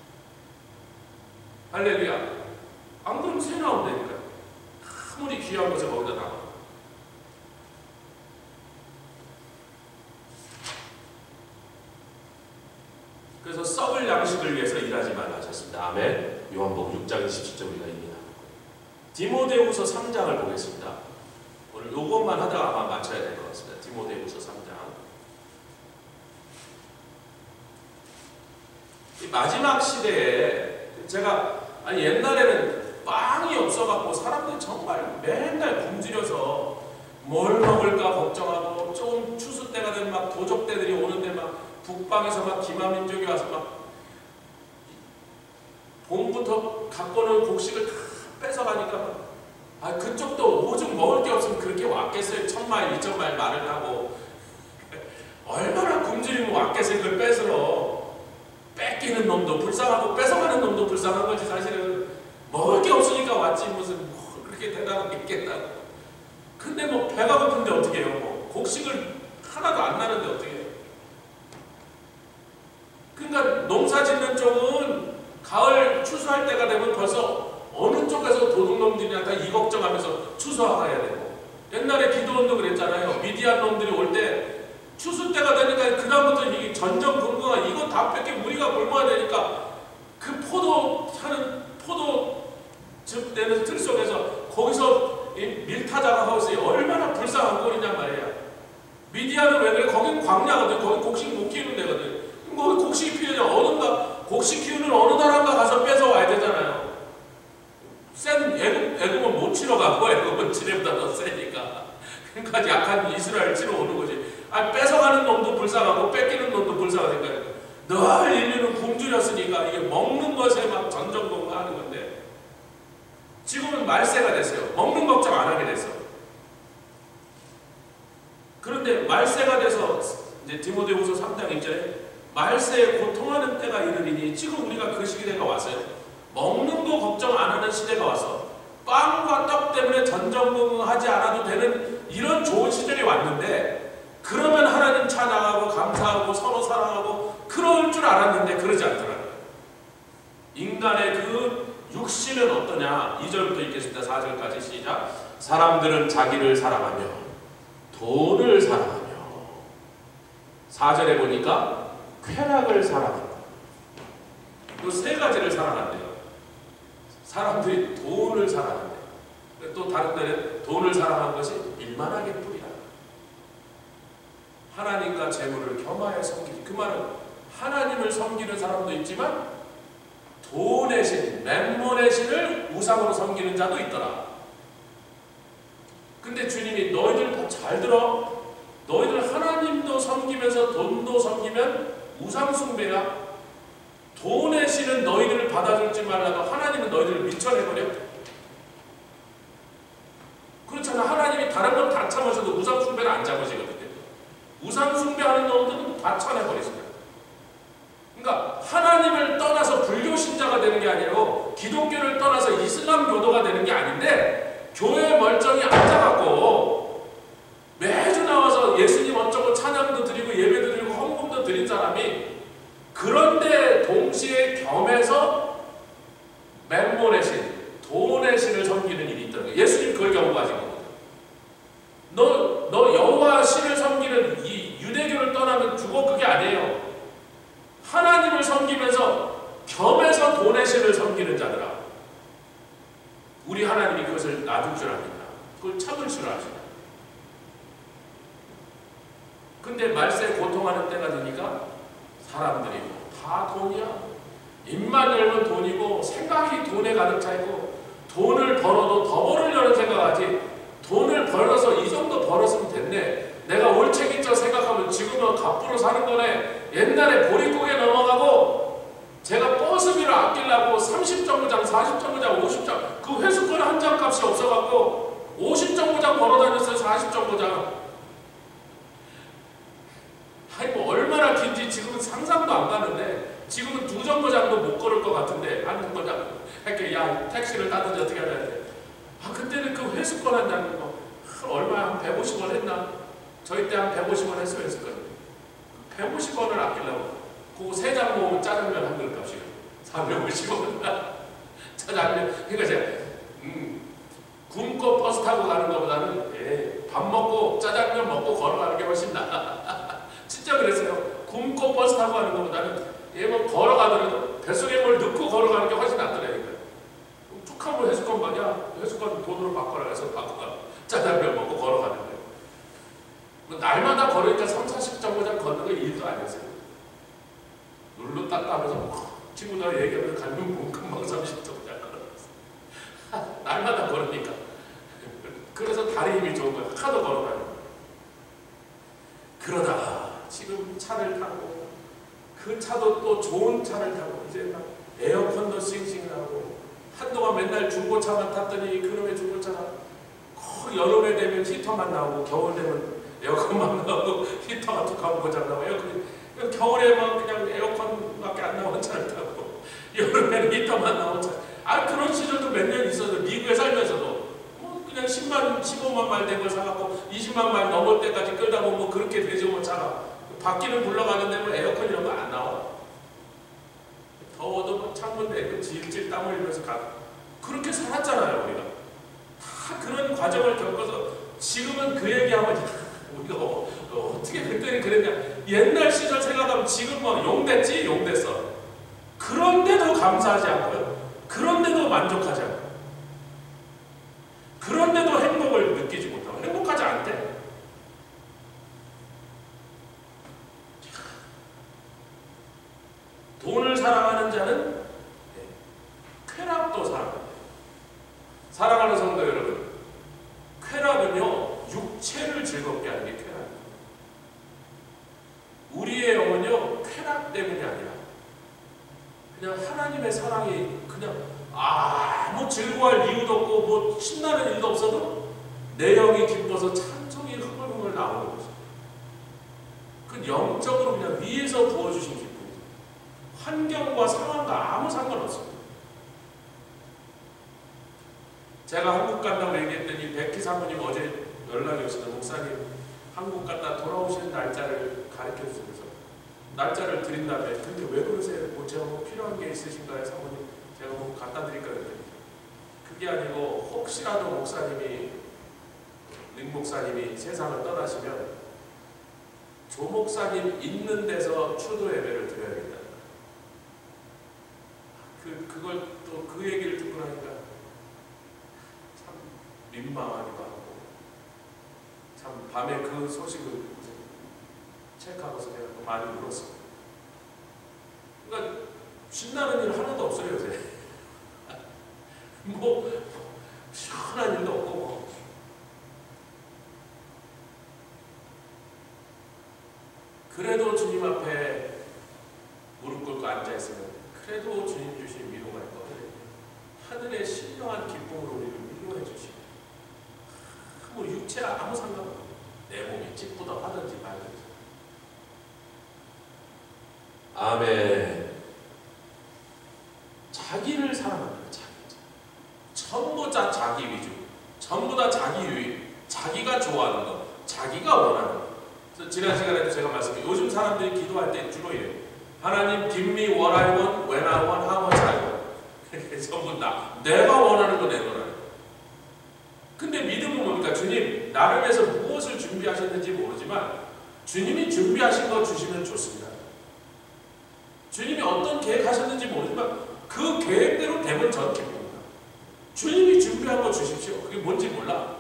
할렐루야. 안 그러면 새 나온다니까요. 아무리 귀한 것을 거기다 담아. 그래서 썩을 양식을 위해서 일하지 말라 하셨습니다. 아멘. 요한복음 6장 27절입니다. 디모데후서 3장을 보겠습니다. 오늘 요것만 하다가 아마 맞춰야 될 것 같습니다. 디모데후서 3장. 이 마지막 시대에 제가 옛날에는 빵이 없어갖고 사람들이 정말 맨날 굶주려서 뭘 먹을까 걱정하고 조금 추수 때가 되면 막 도적대들이 오는데 막 북방에서 막 기마민족이 와서 막 봄부터 갖고 오는 곡식을 다 뺏어가니까 그쪽도 오죽 먹을 게 없으면 그렇게 왔겠어요. 1000마일, 2000마일 말을 타고 얼마나 굶주리면 왔겠어요. 그걸 뺏으러. 뺏기는 놈도 불쌍하고 뺏어가는 놈도 불쌍한 거지. 사실은 먹을 게 없으니까 왔지 무슨 그렇게 대단한 게 있겠다고. 근데 뭐 배가 고픈데 어떻게 해요. 뭐 곡식을 하나도 안 나는데 어떻게 해요. 그러니까 농사 짓는 쪽은 가을 추수할 때가 되면 벌써 어느 쪽에서 도둑놈들이나 다 이 걱정하면서 추수해야 되고, 옛날에 기도원도 그랬잖아요. 미디안 놈들이 올 때 추수 때가 되니까 그다음부터 이 전전긍긍하 이거 다 뺏기 우리가 굶어야 되니까 그 포도 즙 내는 틀 속에서 거기서 밀타자가 하우스에 얼마나 불쌍한 꼴이냔 말이야. 미디안은 왜 그래? 거긴 광야거든. 거기 곡식 못 키우는 데거든. 거기 곡식이 필요하냐? 어딘가 곡식 키우는 어느 나라인가 가서 뺏어와야 되잖아요. 센 애굽은 못 치러 가고 애굽은 지네보다 더 세니까. 그러니까 약한 이스라엘 치러 오는 거지. 뺏어가는 놈도 불쌍하고 뺏기는 놈도 불쌍하니까 늘 인류는 굶주렸으니까 이게 먹는 것에 막 전전긍긍하는 건데 지금은 말세가 됐어요. 먹는 걱정 안 하게 됐어. 그런데 말세가 돼서 이제 디모데후서 3장 1절에 말세에 고통하는 때가 이르리니 지금 우리가 그 시대가 왔어요. 먹는 거 걱정 안 하는 시대가 와서 빵과 떡 때문에 전전긍긍하지 않아도 되는 이런 좋은 시절이 왔는데 그러면 하나님 찬양하고 감사하고 서로 사랑하고 그럴 줄 알았는데 그러지 않더라고요. 인간의 그 육신은 어떠냐? 2절부터 읽겠습니다. 4절까지 시작. 사람들은 자기를 사랑하며 돈을 사랑하며 4절에 보니까 쾌락을 사랑한다. 그 세 가지를 사랑한대요. 사람들이 돈을 사랑한대요. 또 다른 데는 돈을 사랑한 것이 일만하게 뿐이다. 하나님과 재물을 겸하여 섬기지. 그 말은 하나님을 섬기는 사람도 있지만 돈의 신, 맴몬의 신을 우상으로 섬기는 자도 있더라. 근데 주님이 너희들 잘 들어. 너희들 하나님도 섬기면서 돈도 섬기면 우상 숭배야. 돈의 신은 너희들을 받아줄지 말라도 하나님은 너희들을 미쳐내버려. 그렇잖아. 하나님이 다른 건 다 참으셔도 우상숭배는 안 잡으시거든요. 우상숭배하는 놈들은 다 쳐내버리시잖아. 그러니까 하나님을 떠나서 불교 신자가 되는 게 아니고 기독교를 떠나서 이슬람 교도가 되는 게 아닌데, 교회에 멀쩡히 앉아갖고 매주 나와서 예수님 어쩌고 찬양도 드리고 예배도 드리고 헌금도 드린 사람이, 그런데 동시에 겸해서 멤몬의 신, 돈의 신을 섬기는 일이 있다는 거예요. 예수님 그걸 경고하신 거거든요. 너 여호와 신을 섬기는 이 유대교를 떠나면 죽어. 그게 아니에요. 하나님을 섬기면서 겸해서 돈의 신을 섬기는 자들아, 우리 하나님이 그것을 놔둘 줄 압니다. 그걸 참을 줄 아시나. 근데 말세에 고통하는 때가 되니까 사람들이 다 돈이야. 입만 열면 돈이고 생각이 돈에 가득 차있고, 돈을 벌어도 더 벌으려는 생각하지, 돈을 벌어서 이 정도 벌었으면 됐네, 내가 올챙이죠 생각하면 지금은 갑부로 사는 거네. 옛날에 보릿고개 넘어가고 제가 버스비를 아끼려고 30정거장, 40정거장, 50정, 그 회수권 한 장 값이 없어갖고 50정거장 걸어다녔어요. 40정거장. 아이고 얼마나 긴지 지금은 상상도 안 가는데, 지금은 2정거장도 못 걸을 것 같은데, 한 정거장 이렇게 야 택시를 타든지 어떻게 해야 돼. 그때는 그 회수권 한 장 얼마야? 한 150원 했나? 저희 때 한 150원 했어요. 회수권 150원을 아끼려고 그거 3장 모으면 짜장면 한 그릇 값이에요. 450원. 짜장면. 그러니까 제가 굶고 버스 타고 가는 것보다는 밥 먹고 짜장면 먹고 걸어가는 게 훨씬 나아. 진짜 그랬어요. 굶고 버스 타고 가는 것보다는 뭐 걸어가더라도 뱃속에 뭘 넣고 걸어가는 게 훨씬 낫더라고요. 쭉 하면 회수권 받냐? 회수권 돈으로 바꿔라 해서 바꿔가 짜장면 먹고 걸어가는 거예요. 뭐 날마다 걸으니까 30, 40정거장 걷는 거 일도 아니었어요. 룰루 닦아면서 친구들 얘기하면서 가면 금방 30정거장 걸어갔어요. 날마다 걸으니까. 그래서 다리 힘이 좋은 거예요. 하도 걸어가는 거예요. 그러다가 지금 차를 타고, 그 차도 또 좋은 차를 타고, 이제 막 에어컨도 싱싱하고, 한동안 맨날 중고차만 탔더니 그놈의 중고차가 여름에 되면 히터만 나오고, 겨울 되면 에어컨만 나오고, 히터가 툭 하고 고장 나고, 겨울에만 그냥 에어컨밖에 안 나오는 차를 타고, 여름에는 히터만 나오는 차. 그런 시절도 몇 년 있어서, 미국에 살면서도 그냥 10만, 15만 마일 된 걸 사갖고 20만 마일 넘을 때까지 끌다 보면 뭐 그렇게 되죠. 뭐 차가 바퀴는 굴러가는데 뭐 에어컨 이런 거 안 나와. 더워도 뭐 창문 내고 질질 땀 흘리면서 가. 그렇게 살았잖아요. 우리가 다 그런 과정을 겪어서 지금은 그 얘기하면 우리가 어떻게 그때는 그랬냐, 옛날 시절 생각하면 지금 뭐 용됐지? 용됐어. 그런데도 감사하지 않고요, 그런데도 만족하지 않고, 그런데도 행복을 느끼지 못하고, 행복하지 않대. 돈을 사랑하는 자는 쾌락도 사랑합니다. 사랑하는 성도 여러분, 쾌락은요 육체를 즐겁게 하는 게 쾌락입니다. 우리의 영은요 쾌락 때문이 아니라 그냥 하나님의 사랑이 그냥 아무 즐거워할 이유도 없고 뭐 신나는 일도 없어도 내 영이 기뻐서 찬송이 흥얼흥얼 나오는 거죠. 그 영적으로 그냥 위에서 부어주신 기쁨, 환경과 상황과 아무 상관없습니다. 제가 한국 간다고 얘기했더니 백희 사모님 어제 연락이 오시던, 목사님 한국 갔다 돌아오시는 날짜를 가르쳐 주면서 날짜를 드린다며. 근데 왜 그러세요? 뭐 제가 뭐 필요한 게 있으신가요? 사모님 제가 뭐 갖다 드릴까요? 그랬더니 그게 아니고 혹시라도 목사님이, 링 목사님이 세상을 떠나시면 조 목사님 있는 데서 추도 예배를 드려야겠다. 그걸 또 그 얘기를 듣고 나니까 참 민망하기도 하고, 참 밤에 그 소식을 체크하고서 제가 또 많이 울었어요. 그러니까 신나는 일 하나도 없어요 요새. 뭐 시원한 일도 없고 뭐. 그래도 주님 앞에 무릎 꿇고 앉아있으면 그래도 주님 주신 위로가 있거든요. 하늘의 신령한 기쁨으로 우리를 위로해 주시고, 뭐 육체 아무 상관없어요. 내 몸이 찌뿌다 하든지 말든지. 아멘. 자기를 사랑합니다. 전부 다 자기 위주, 전부 다 자기 유익, 자기가 좋아하는 것, 자기가 원하는 것. 그래서 지난 시간에도 제가 말씀드린, 요즘 사람들이 기도할 때 주로 이래요. 하나님, give me what I want, when I want, how much I want. 전부 다 내가 원하는 거 내놓으라는 거. 근데 믿음은 뭡니까? 주님, 나를 위해서 무엇을 준비하셨는지 모르지만 주님이 준비하신 거 주시면 좋습니다. 주님이 어떤 계획하셨는지 모르지만 그 계획대로 되면 전 기쁩니다. 주님이 준비한 거 주십시오. 그게 뭔지 몰라.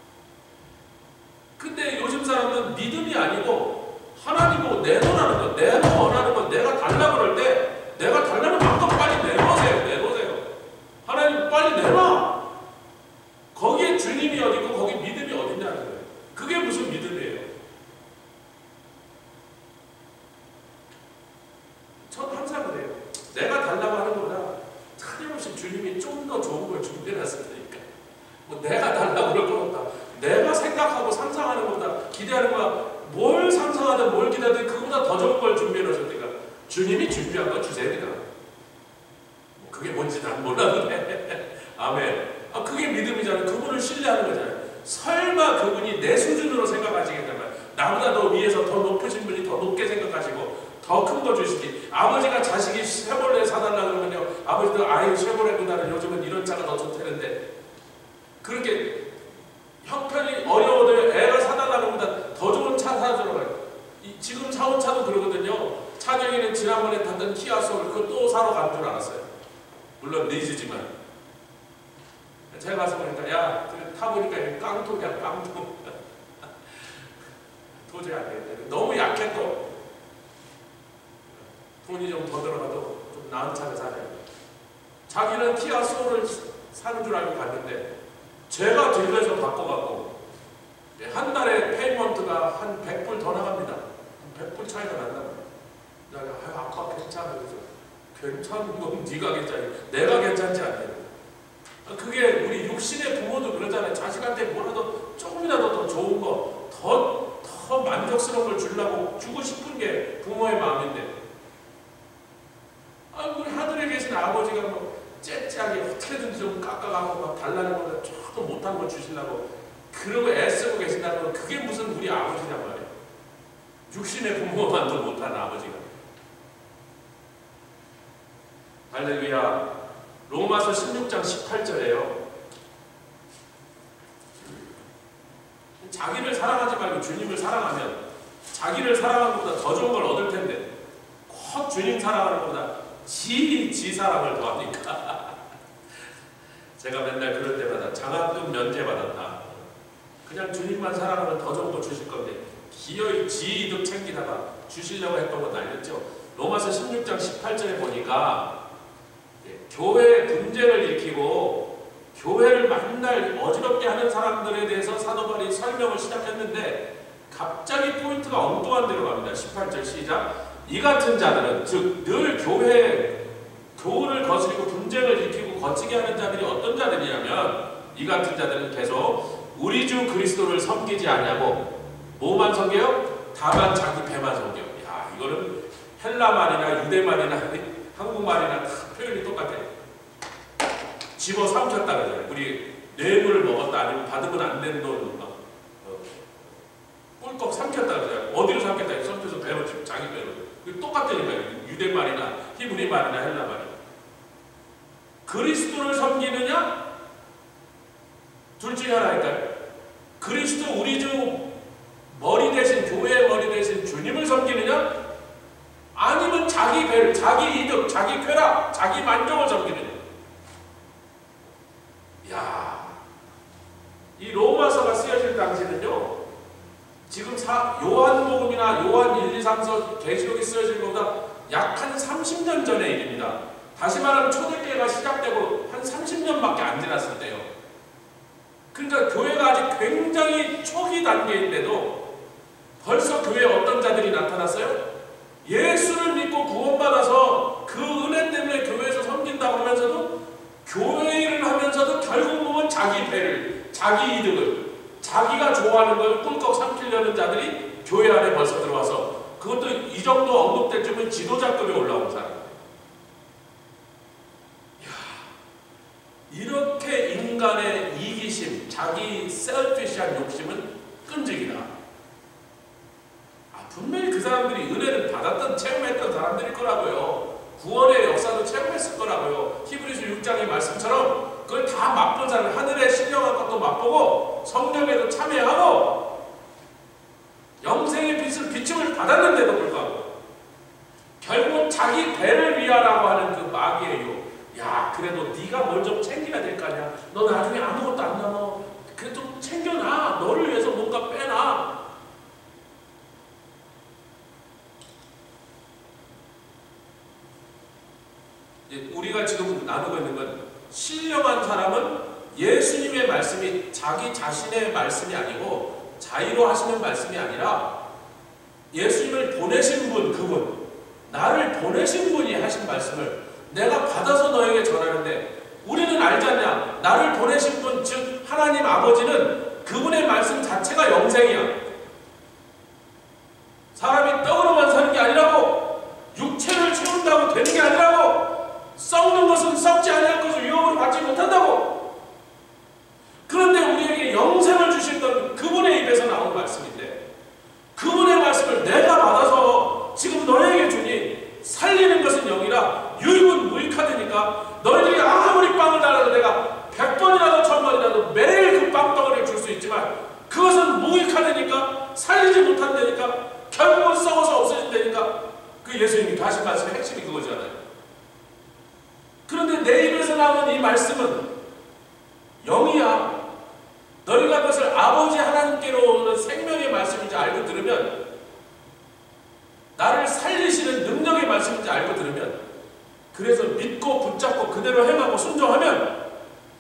근데 요즘 사람은 믿음이 아니고 하나님은 내놓으라는 거, 내가 원하는 거, 내가 달라고 그럴 때 내가 달라는 마음껏 빨리 내놓으세요. 내놓으세요. 하나님 빨리 내놔. 거기에 주님이 어디고 거기 믿음이 어딨냐는 거예요. 그게 무슨 믿음이에요? 전 항상 그래요. 내가 달라고 하는 것보다 틀림없이 주님이 좀 더 좋은 걸 준비해놨으니까 뭐 내가 달라고 그럴 것 같다. 내가 생각하고 상상하는 것보다 기대하는 거야. 뭘 상상하든 뭘 기대하든 그거보다 더 좋은 걸 준비해놓으셨으니까 주님이 준비한 거 주세요. 뭐 그게 뭔지 난 몰라도 돼. 아멘. 그게 믿음이잖아요. 그분을 신뢰하는 거잖아요. 설마 그분이 내 수준으로 생각하시겠다면 나보다 더 위에서 더 높으신 분이 더 높게 생각하시고 더 큰 거 주시지. 아버지가 자식이 쉐보레 사달라고 그러면요, 아버지도 아이 쉐보레보다는 요즘은 이런 차가 더 좋다는데, 그렇게 형편이 어려워도 애가 사달라는 것보다 더 좋은 차 사주라고 해요. 지금 사온 차도 그러거든요. 찬영이는 지난번에 탔던 키아 소울 그거 또 사러 간 줄 알았어요. 물론 리즈지만. 제가 가서 보니까 야 타보니까 깡통이야 깡통. 도저히 안 되겠네. 너무 약해 또. 돈이 좀 더 들어가도 좀 나은 차를 사줘요. 자기는 키아 소울을 사는 줄 알고 갔는데 제가 딜러에서 바꿔갖고 한 달에 페이먼트가 한 100불 더 나갑니다. 100불 차이가 난다. 내가 아빠 괜찮아. 그래서 괜찮은 건 네가 괜찮아. 내가 괜찮지 않아요. 그게 우리 육신의 부모도 그러잖아요. 자식한테 뭐라도 조금이라도 더 좋은 거, 더 만족스러운 걸 주려고 주고 싶은 게 부모의 마음인데, 우리 하늘에 계신 아버지가 뭐 째째하게 어떻게든지 좀 깎아가고 막 달라는 거보다 조금 못한 걸 주시려고 그러고 애쓰고 계신다는 건 그게 무슨 우리 아버지란 말이에요. 육신의 부모만도 못한 아버지가. 할렐루야. 로마서 16장 18절에요. 자기를 사랑하지 말고 주님을 사랑하면 자기를 사랑하는 것보다 더 좋은 걸 얻을 텐데 꼭 주님 사랑하는 것보다 지 사랑을 더하니까 제가 맨날 그럴 때마다 장학금 면제 받았다. 그냥 주님만 사랑하면 더 좋은 거 주실 건데 기어이 지 이득 챙기다가 주시려고 했던 건 알렸죠. 로마서 16장 18절에 보니까 교회의 분쟁을 일으키고 교회를 맨날 어지럽게 하는 사람들에 대해서 사도 바울이 설명을 시작했는데 갑자기 포인트가 엉뚱한 데로 갑니다. 18절 시작. 이 같은 자들은 즉 늘 교훈을 거스리고 분쟁을 일으키고 거치게 하는 자들이 어떤 자들이냐면 이 같은 자들은 계속 우리 주 그리스도를 섬기지 아니하고 뭐만 섬겨요? 다만 자기 배만 섬겨. 야, 이거는 헬라말이나 유대말이나 한국말이나 표현이 똑같아요. 집어 삼켰다 그러잖아요. 우리 뇌물을 먹었다 아니면 받으면 안 되는 돈 꿀꺽 삼켰다 그러잖아요. 어디로 삼켰다? 삼켜서 배로 자기 배로. 똑같다니까요. 유대말이나 히브리말이나 헬라말이. 그리스도를 섬기느냐? 둘 중에 하나니까요. 그리스도 우리 주 머리 대신 교회의 머리 대신 주님을 섬기느냐? 아니면 자기 배를, 자기 이득, 자기 쾌락, 자기 만족을 섬기느냐? 야, 이 로마서가 쓰여질 당시는요. 지금 요한복음이나 요한 1, 2, 3서 계시록이 쓰여진 것보다 약 한 30년 전의 일입니다. 다시 말하면 초대교회가 시작되고 한 30년밖에 안 지났을 때요. 그러니까 교회가 아직 굉장히 초기 단계인데도 벌써 교회에 어떤 자들이 나타났어요? 예수를 믿고 구원받아서 그 은혜 때문에 때쯤은 지도자급에 올라온 사람. 이렇게 인간의 이기심, 자기 셀피시한 욕심은 끈질기다. 분명히 그 사람들이 은혜를 받았던, 체험했던 사람들일 거라고요. 구원의 역사도 체험했을 거라고요. 히브리서 6장의 말씀처럼 그걸 다 맛본 사람, 하늘의 신령한 것도 맛보고 성령에도 참여하고 영생의 빛을 비춤을 받았는데도 불구하고 결국 자기 배를 위하라고 하는 그 마귀의 유혹. 야, 그래도 네가 뭘 좀 챙겨야 될 거 아니야. 너 나중에 아무것도 안 남아. 그래 좀 챙겨놔. 너를 위해서 뭔가 빼놔. 우리가 지금 나누고 있는 건, 신령한 사람은 예수님의 말씀이 자기 자신의 말씀이 아니고 자의로 하시는 말씀이 아니라 예수님을 보내신 분, 그분, 나를 보내신 분이 하신 말씀을 내가 받아서 너에게 전하는데, 우리는 알지 않냐? 나를 보내신 분, 즉 하나님 아버지는 그분의 말씀 자체가 영생이야. 사람이 떡으로만 사는 게 아니라고, 육체를 채운다고 되는 게 아니라고, 썩는 것은 썩지 아니할 것을 유혹으로 받지 못한다고. 그런데 우리에게 영생을 주신 건 그분의 입에서 나온 말씀인데, 그분의 말씀을 내가 받아서 지금 너에게 주니 살리는 것은 영이라 유익은 무익하다니까. 너희들이 아무리 빵을 달라도 내가 100번이라도 1000번이라도 매일 그 빵덩어리를 줄 수 있지만 그것은 무익하다니까. 살리지 못한다니까. 결국은 썩어서 없어진다니까. 그 예수님이 하신 말씀의 핵심이 그거잖아요. 그런데 내 입에서 나오는 이 말씀은 영이야. 너희가 그것을 아버지 하나님께로 오는 생명의 말씀인지 알고 들으면, 나를 살리시는 능력의 말씀인지 알고 들으면, 그래서 믿고 붙잡고 그대로 행하고 순종하면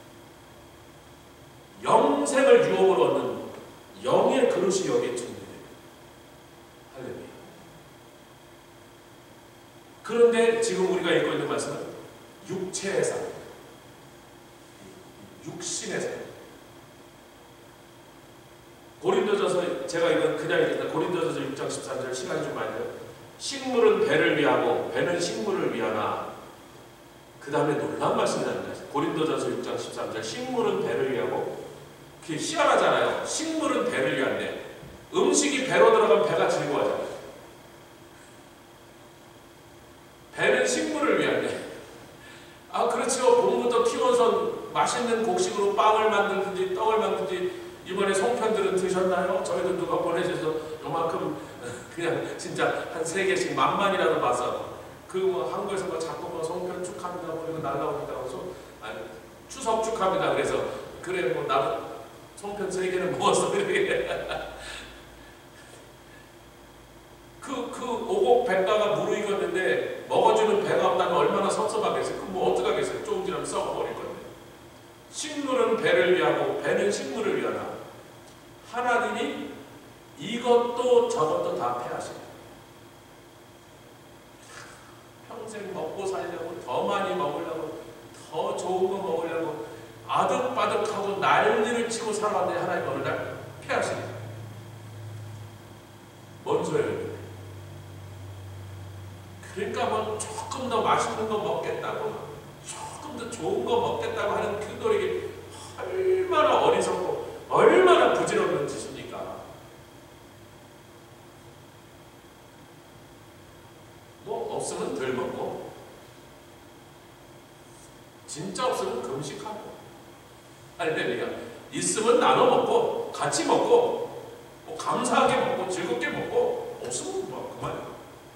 영생을 유혹으로 얻는 영의 그릇이 여기에存在해요. 할렐루야. 그런데 지금 우리가 읽고 있는 말씀은 육체의 삶, 육신의 삶. 고린도전서, 제가 이건 그냥 읽겠다. 고린도전서 6장 13절, 시간이 좀 많이 돼요. 식물은 배를 위하고 배는 식물을 위하나. 그 다음에 놀라운 말씀이 나옵니다. 고린도전서 6장 13절, 식물은 배를 위하고. 그게 희한하잖아요. 식물은 배를 위한데 음식이 배로 들어가면 배가 즐거워하잖아요. 배는 식물을 위한데. 아, 그렇죠. 봄부터 키워서 맛있는 곡식으로 빵을 만들든지 떡을 만들든지. 이번에 송편들은 드셨나요? 저희도 누가 보내셔서 요만큼 그냥 진짜 한 3개씩 만만이라도 봐서, 그 뭐 한국에서 뭐 자꾸 뭐 송편 축하합니다 뭐 이거 날라옵니다 그래서 추석 축하합니다 그래서 그래 뭐 나도 송편 3개는 먹었어 이렇게. 그 오곡 백가가 무르익었는데 먹어주는 배가 없다면 얼마나 섭섭하겠어요. 그럼 뭐 어떡하겠어요. 조금 지나면 썩어버릴 건데. 식물은 배를 위하고 배는 식물을 위하나. 하나님이 이것도 저것도 다 폐하시고 평생 먹고 살려고, 더 많이 먹으려고, 더 좋은 거 먹으려고 아득바득하고 난리를 치고 살아왔는데 하나님 어느 날 폐하시고. 뭔 소리예요? 그러니까 뭐 조금 더 맛있는 거 먹겠다고, 조금 더 좋은 거 먹겠다고 하는 그 노력이 얼마나 어리석고 얼마나 부질없는 짓입니까? 뭐 없으면 덜 먹고, 진짜 없으면 금식하고, 할렐루야. 있으면 나눠 먹고 같이 먹고 뭐 감사하게 먹고 즐겁게 먹고, 없으면 뭐 그만이야.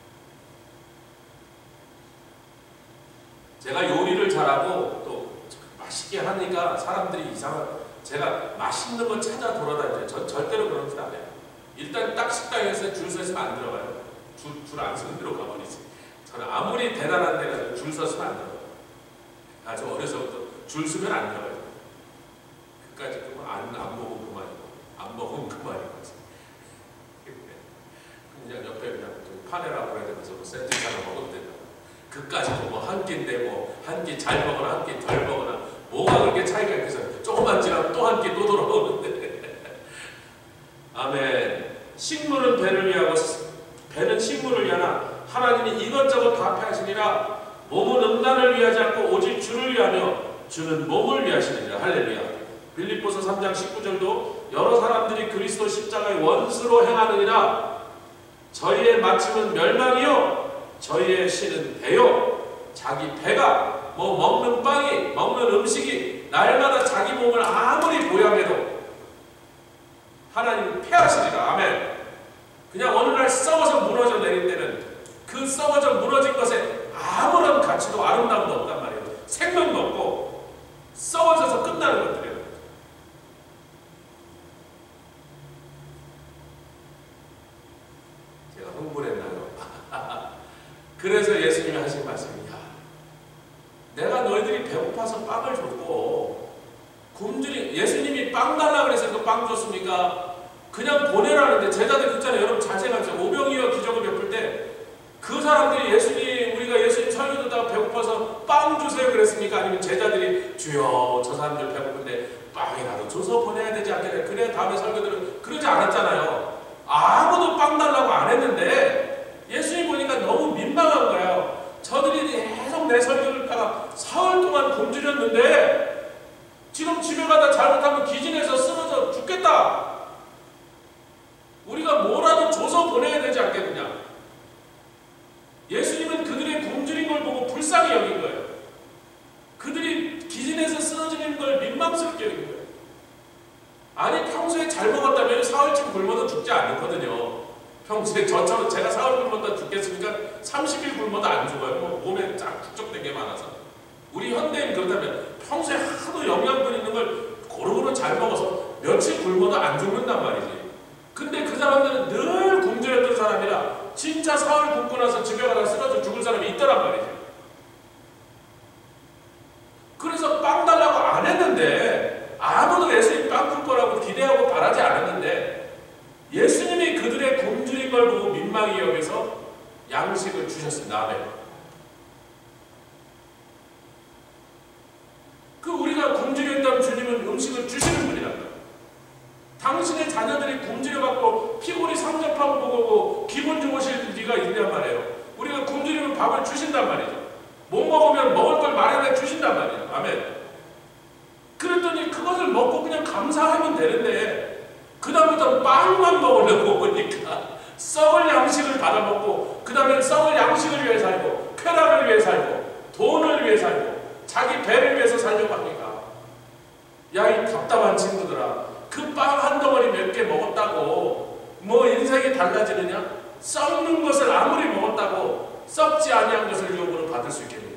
제가 요리를 잘하고 또 맛있게 하니까 사람들이 이상한, 제가 맛있는 거 찾아 돌아다니죠. 전 절대로 그런 짓 안 해요. 일단 딱 식당에서 줄 서 있으면 안 들어가요. 줄 안 서는 데로 가버리지. 저는 아무리 대단한 데가 줄 섰으면 안 들어가요. 아주 어려서부터 줄 서면 안 들어가요. 그까짓 거 안 먹으면 그만이고, 안 먹으면 그만이고. 그냥 옆에 그냥 파네라고 해야 되면서 뭐 샌드위치 하나 먹으면 된다. 그까짓 거 뭐 한 끼인데 뭐 한 끼 잘 먹거나 한 끼 덜 먹거나 뭐가 그렇게 차이가 있겠어요. 조금만 지나면 또 한 끼 또 돌아오는데. 아멘. 식물은 배를 위하고 배는 식물을 위하나 하나님이 위하지 않고 오직 주를 위하며 주는 몸을 위하시느니라. 할렐루야. 빌립보서 3장 19절도 여러 사람들이 그리스도 십자가의 원수로 행하느니라. 저희의 마침은 멸망이요 저희의 실은 배요. 자기 배가 먹는 빵이 먹는 음식이 날마다 자기 몸을 아무리 보양해도 하나님은 패하시리라. 아멘. 그냥 어느 날 썩어서 무너져 내릴 때는 그 썩어져 무너진 것에 아무런 가치도 아름다움도 없단 말이에요. 생명도 없고 썩어져서 끝나는 것들이에요. 제가 흥분했나요? 그래서 예수님이 하신 말씀이야. 내가 너희들이 배고파서 빵을 줬고 굶주린 예수님이 빵 달라고 그래서 그 빵 줬습니까? 그냥 보내라는데 제자들 그잖아요. 여러분 잘 생각하세요. 오병이어 기적을 베풀 때 그 사람들이 예수님 우리가 예수님 설교 듣다가 배고파서 빵 주세요 그랬습니까? 아니면 제자들이 주여 저 사람들 배고픈데 빵이라도 줘서 보내야 되지 않겠냐. 그래야 다음에 설교들은 그러지 않았잖아요. 아무도 빵 달라고 안 했는데 예수님 보니까 너무 민망한 거예요. 저들이 계속 내 설교를 듣다가 사흘 동안 굶주렸는데 지금 집에 가다 잘못하면 기진해서 쓰러져 죽겠다. 우리가 뭐라도 줘서 보내야 되지 않겠느냐. 예수님은 그들의 굶주린 걸 보고 불쌍히 여긴 거예요. 그들이 기진해서 쓰러지는 걸 민망스럽게 여긴 거예요. 아니 평소에 잘 먹었다면 사흘쯤 굶어도 죽지 않거든요. 평소에 저처럼 제가 사흘 굶어도 죽겠습니까? 30일 굶어도 안 죽어요. 몸에 쫙 축적된 게 많아서. 우리 현대인 그렇다면 평소에 하도 영양분 있는 걸 고루고루 잘 먹어서 며칠 굶어도 안 죽는단 말이지. 근데 그 사람들은 늘 굶주렸던 사람이라 진짜 사흘 굶고 나서 집에 가다 쓰러져 죽을 사람이 있더란 말이죠. 그래서 빵 달라고 안 했는데 아무도 예수님 빵 줄 거라고 기대하고 바라지 않았는데 예수님이 그들의 굶주린 걸 보고 민망히 여겨서 양식을 주셨습니다. 아멘. 그 우리가 굶주렸던 주님은 음식을 주시는 분이란다. 당신의 자녀들이 굶주려갖고 피골이 상접하고 보고 기분 좋으실 리가 있냔 말이에요. 우리가 굶주리면 밥을 주신단 말이죠. 못 먹으면 먹을 걸 마련해 주신단 말이에요. 아멘. 그랬더니 그것을 먹고 그냥 감사하면 되는데 그 다음부터 빵만 먹으려고 보니까 썩을 양식을 받아먹고 그 다음에 썩을 양식을 위해 살고 쾌락을 위해 살고 돈을 위해 살고 자기 배를 위해서 살려고 하니까 야 이 답답한 친구들아 그 빵 한 덩어리 몇 개 먹었다고 뭐 인생이 달라지느냐? 썩는 것을 아무리 먹었다고 썩지 아니한 것을 유업으로 받을 수 있겠느냐?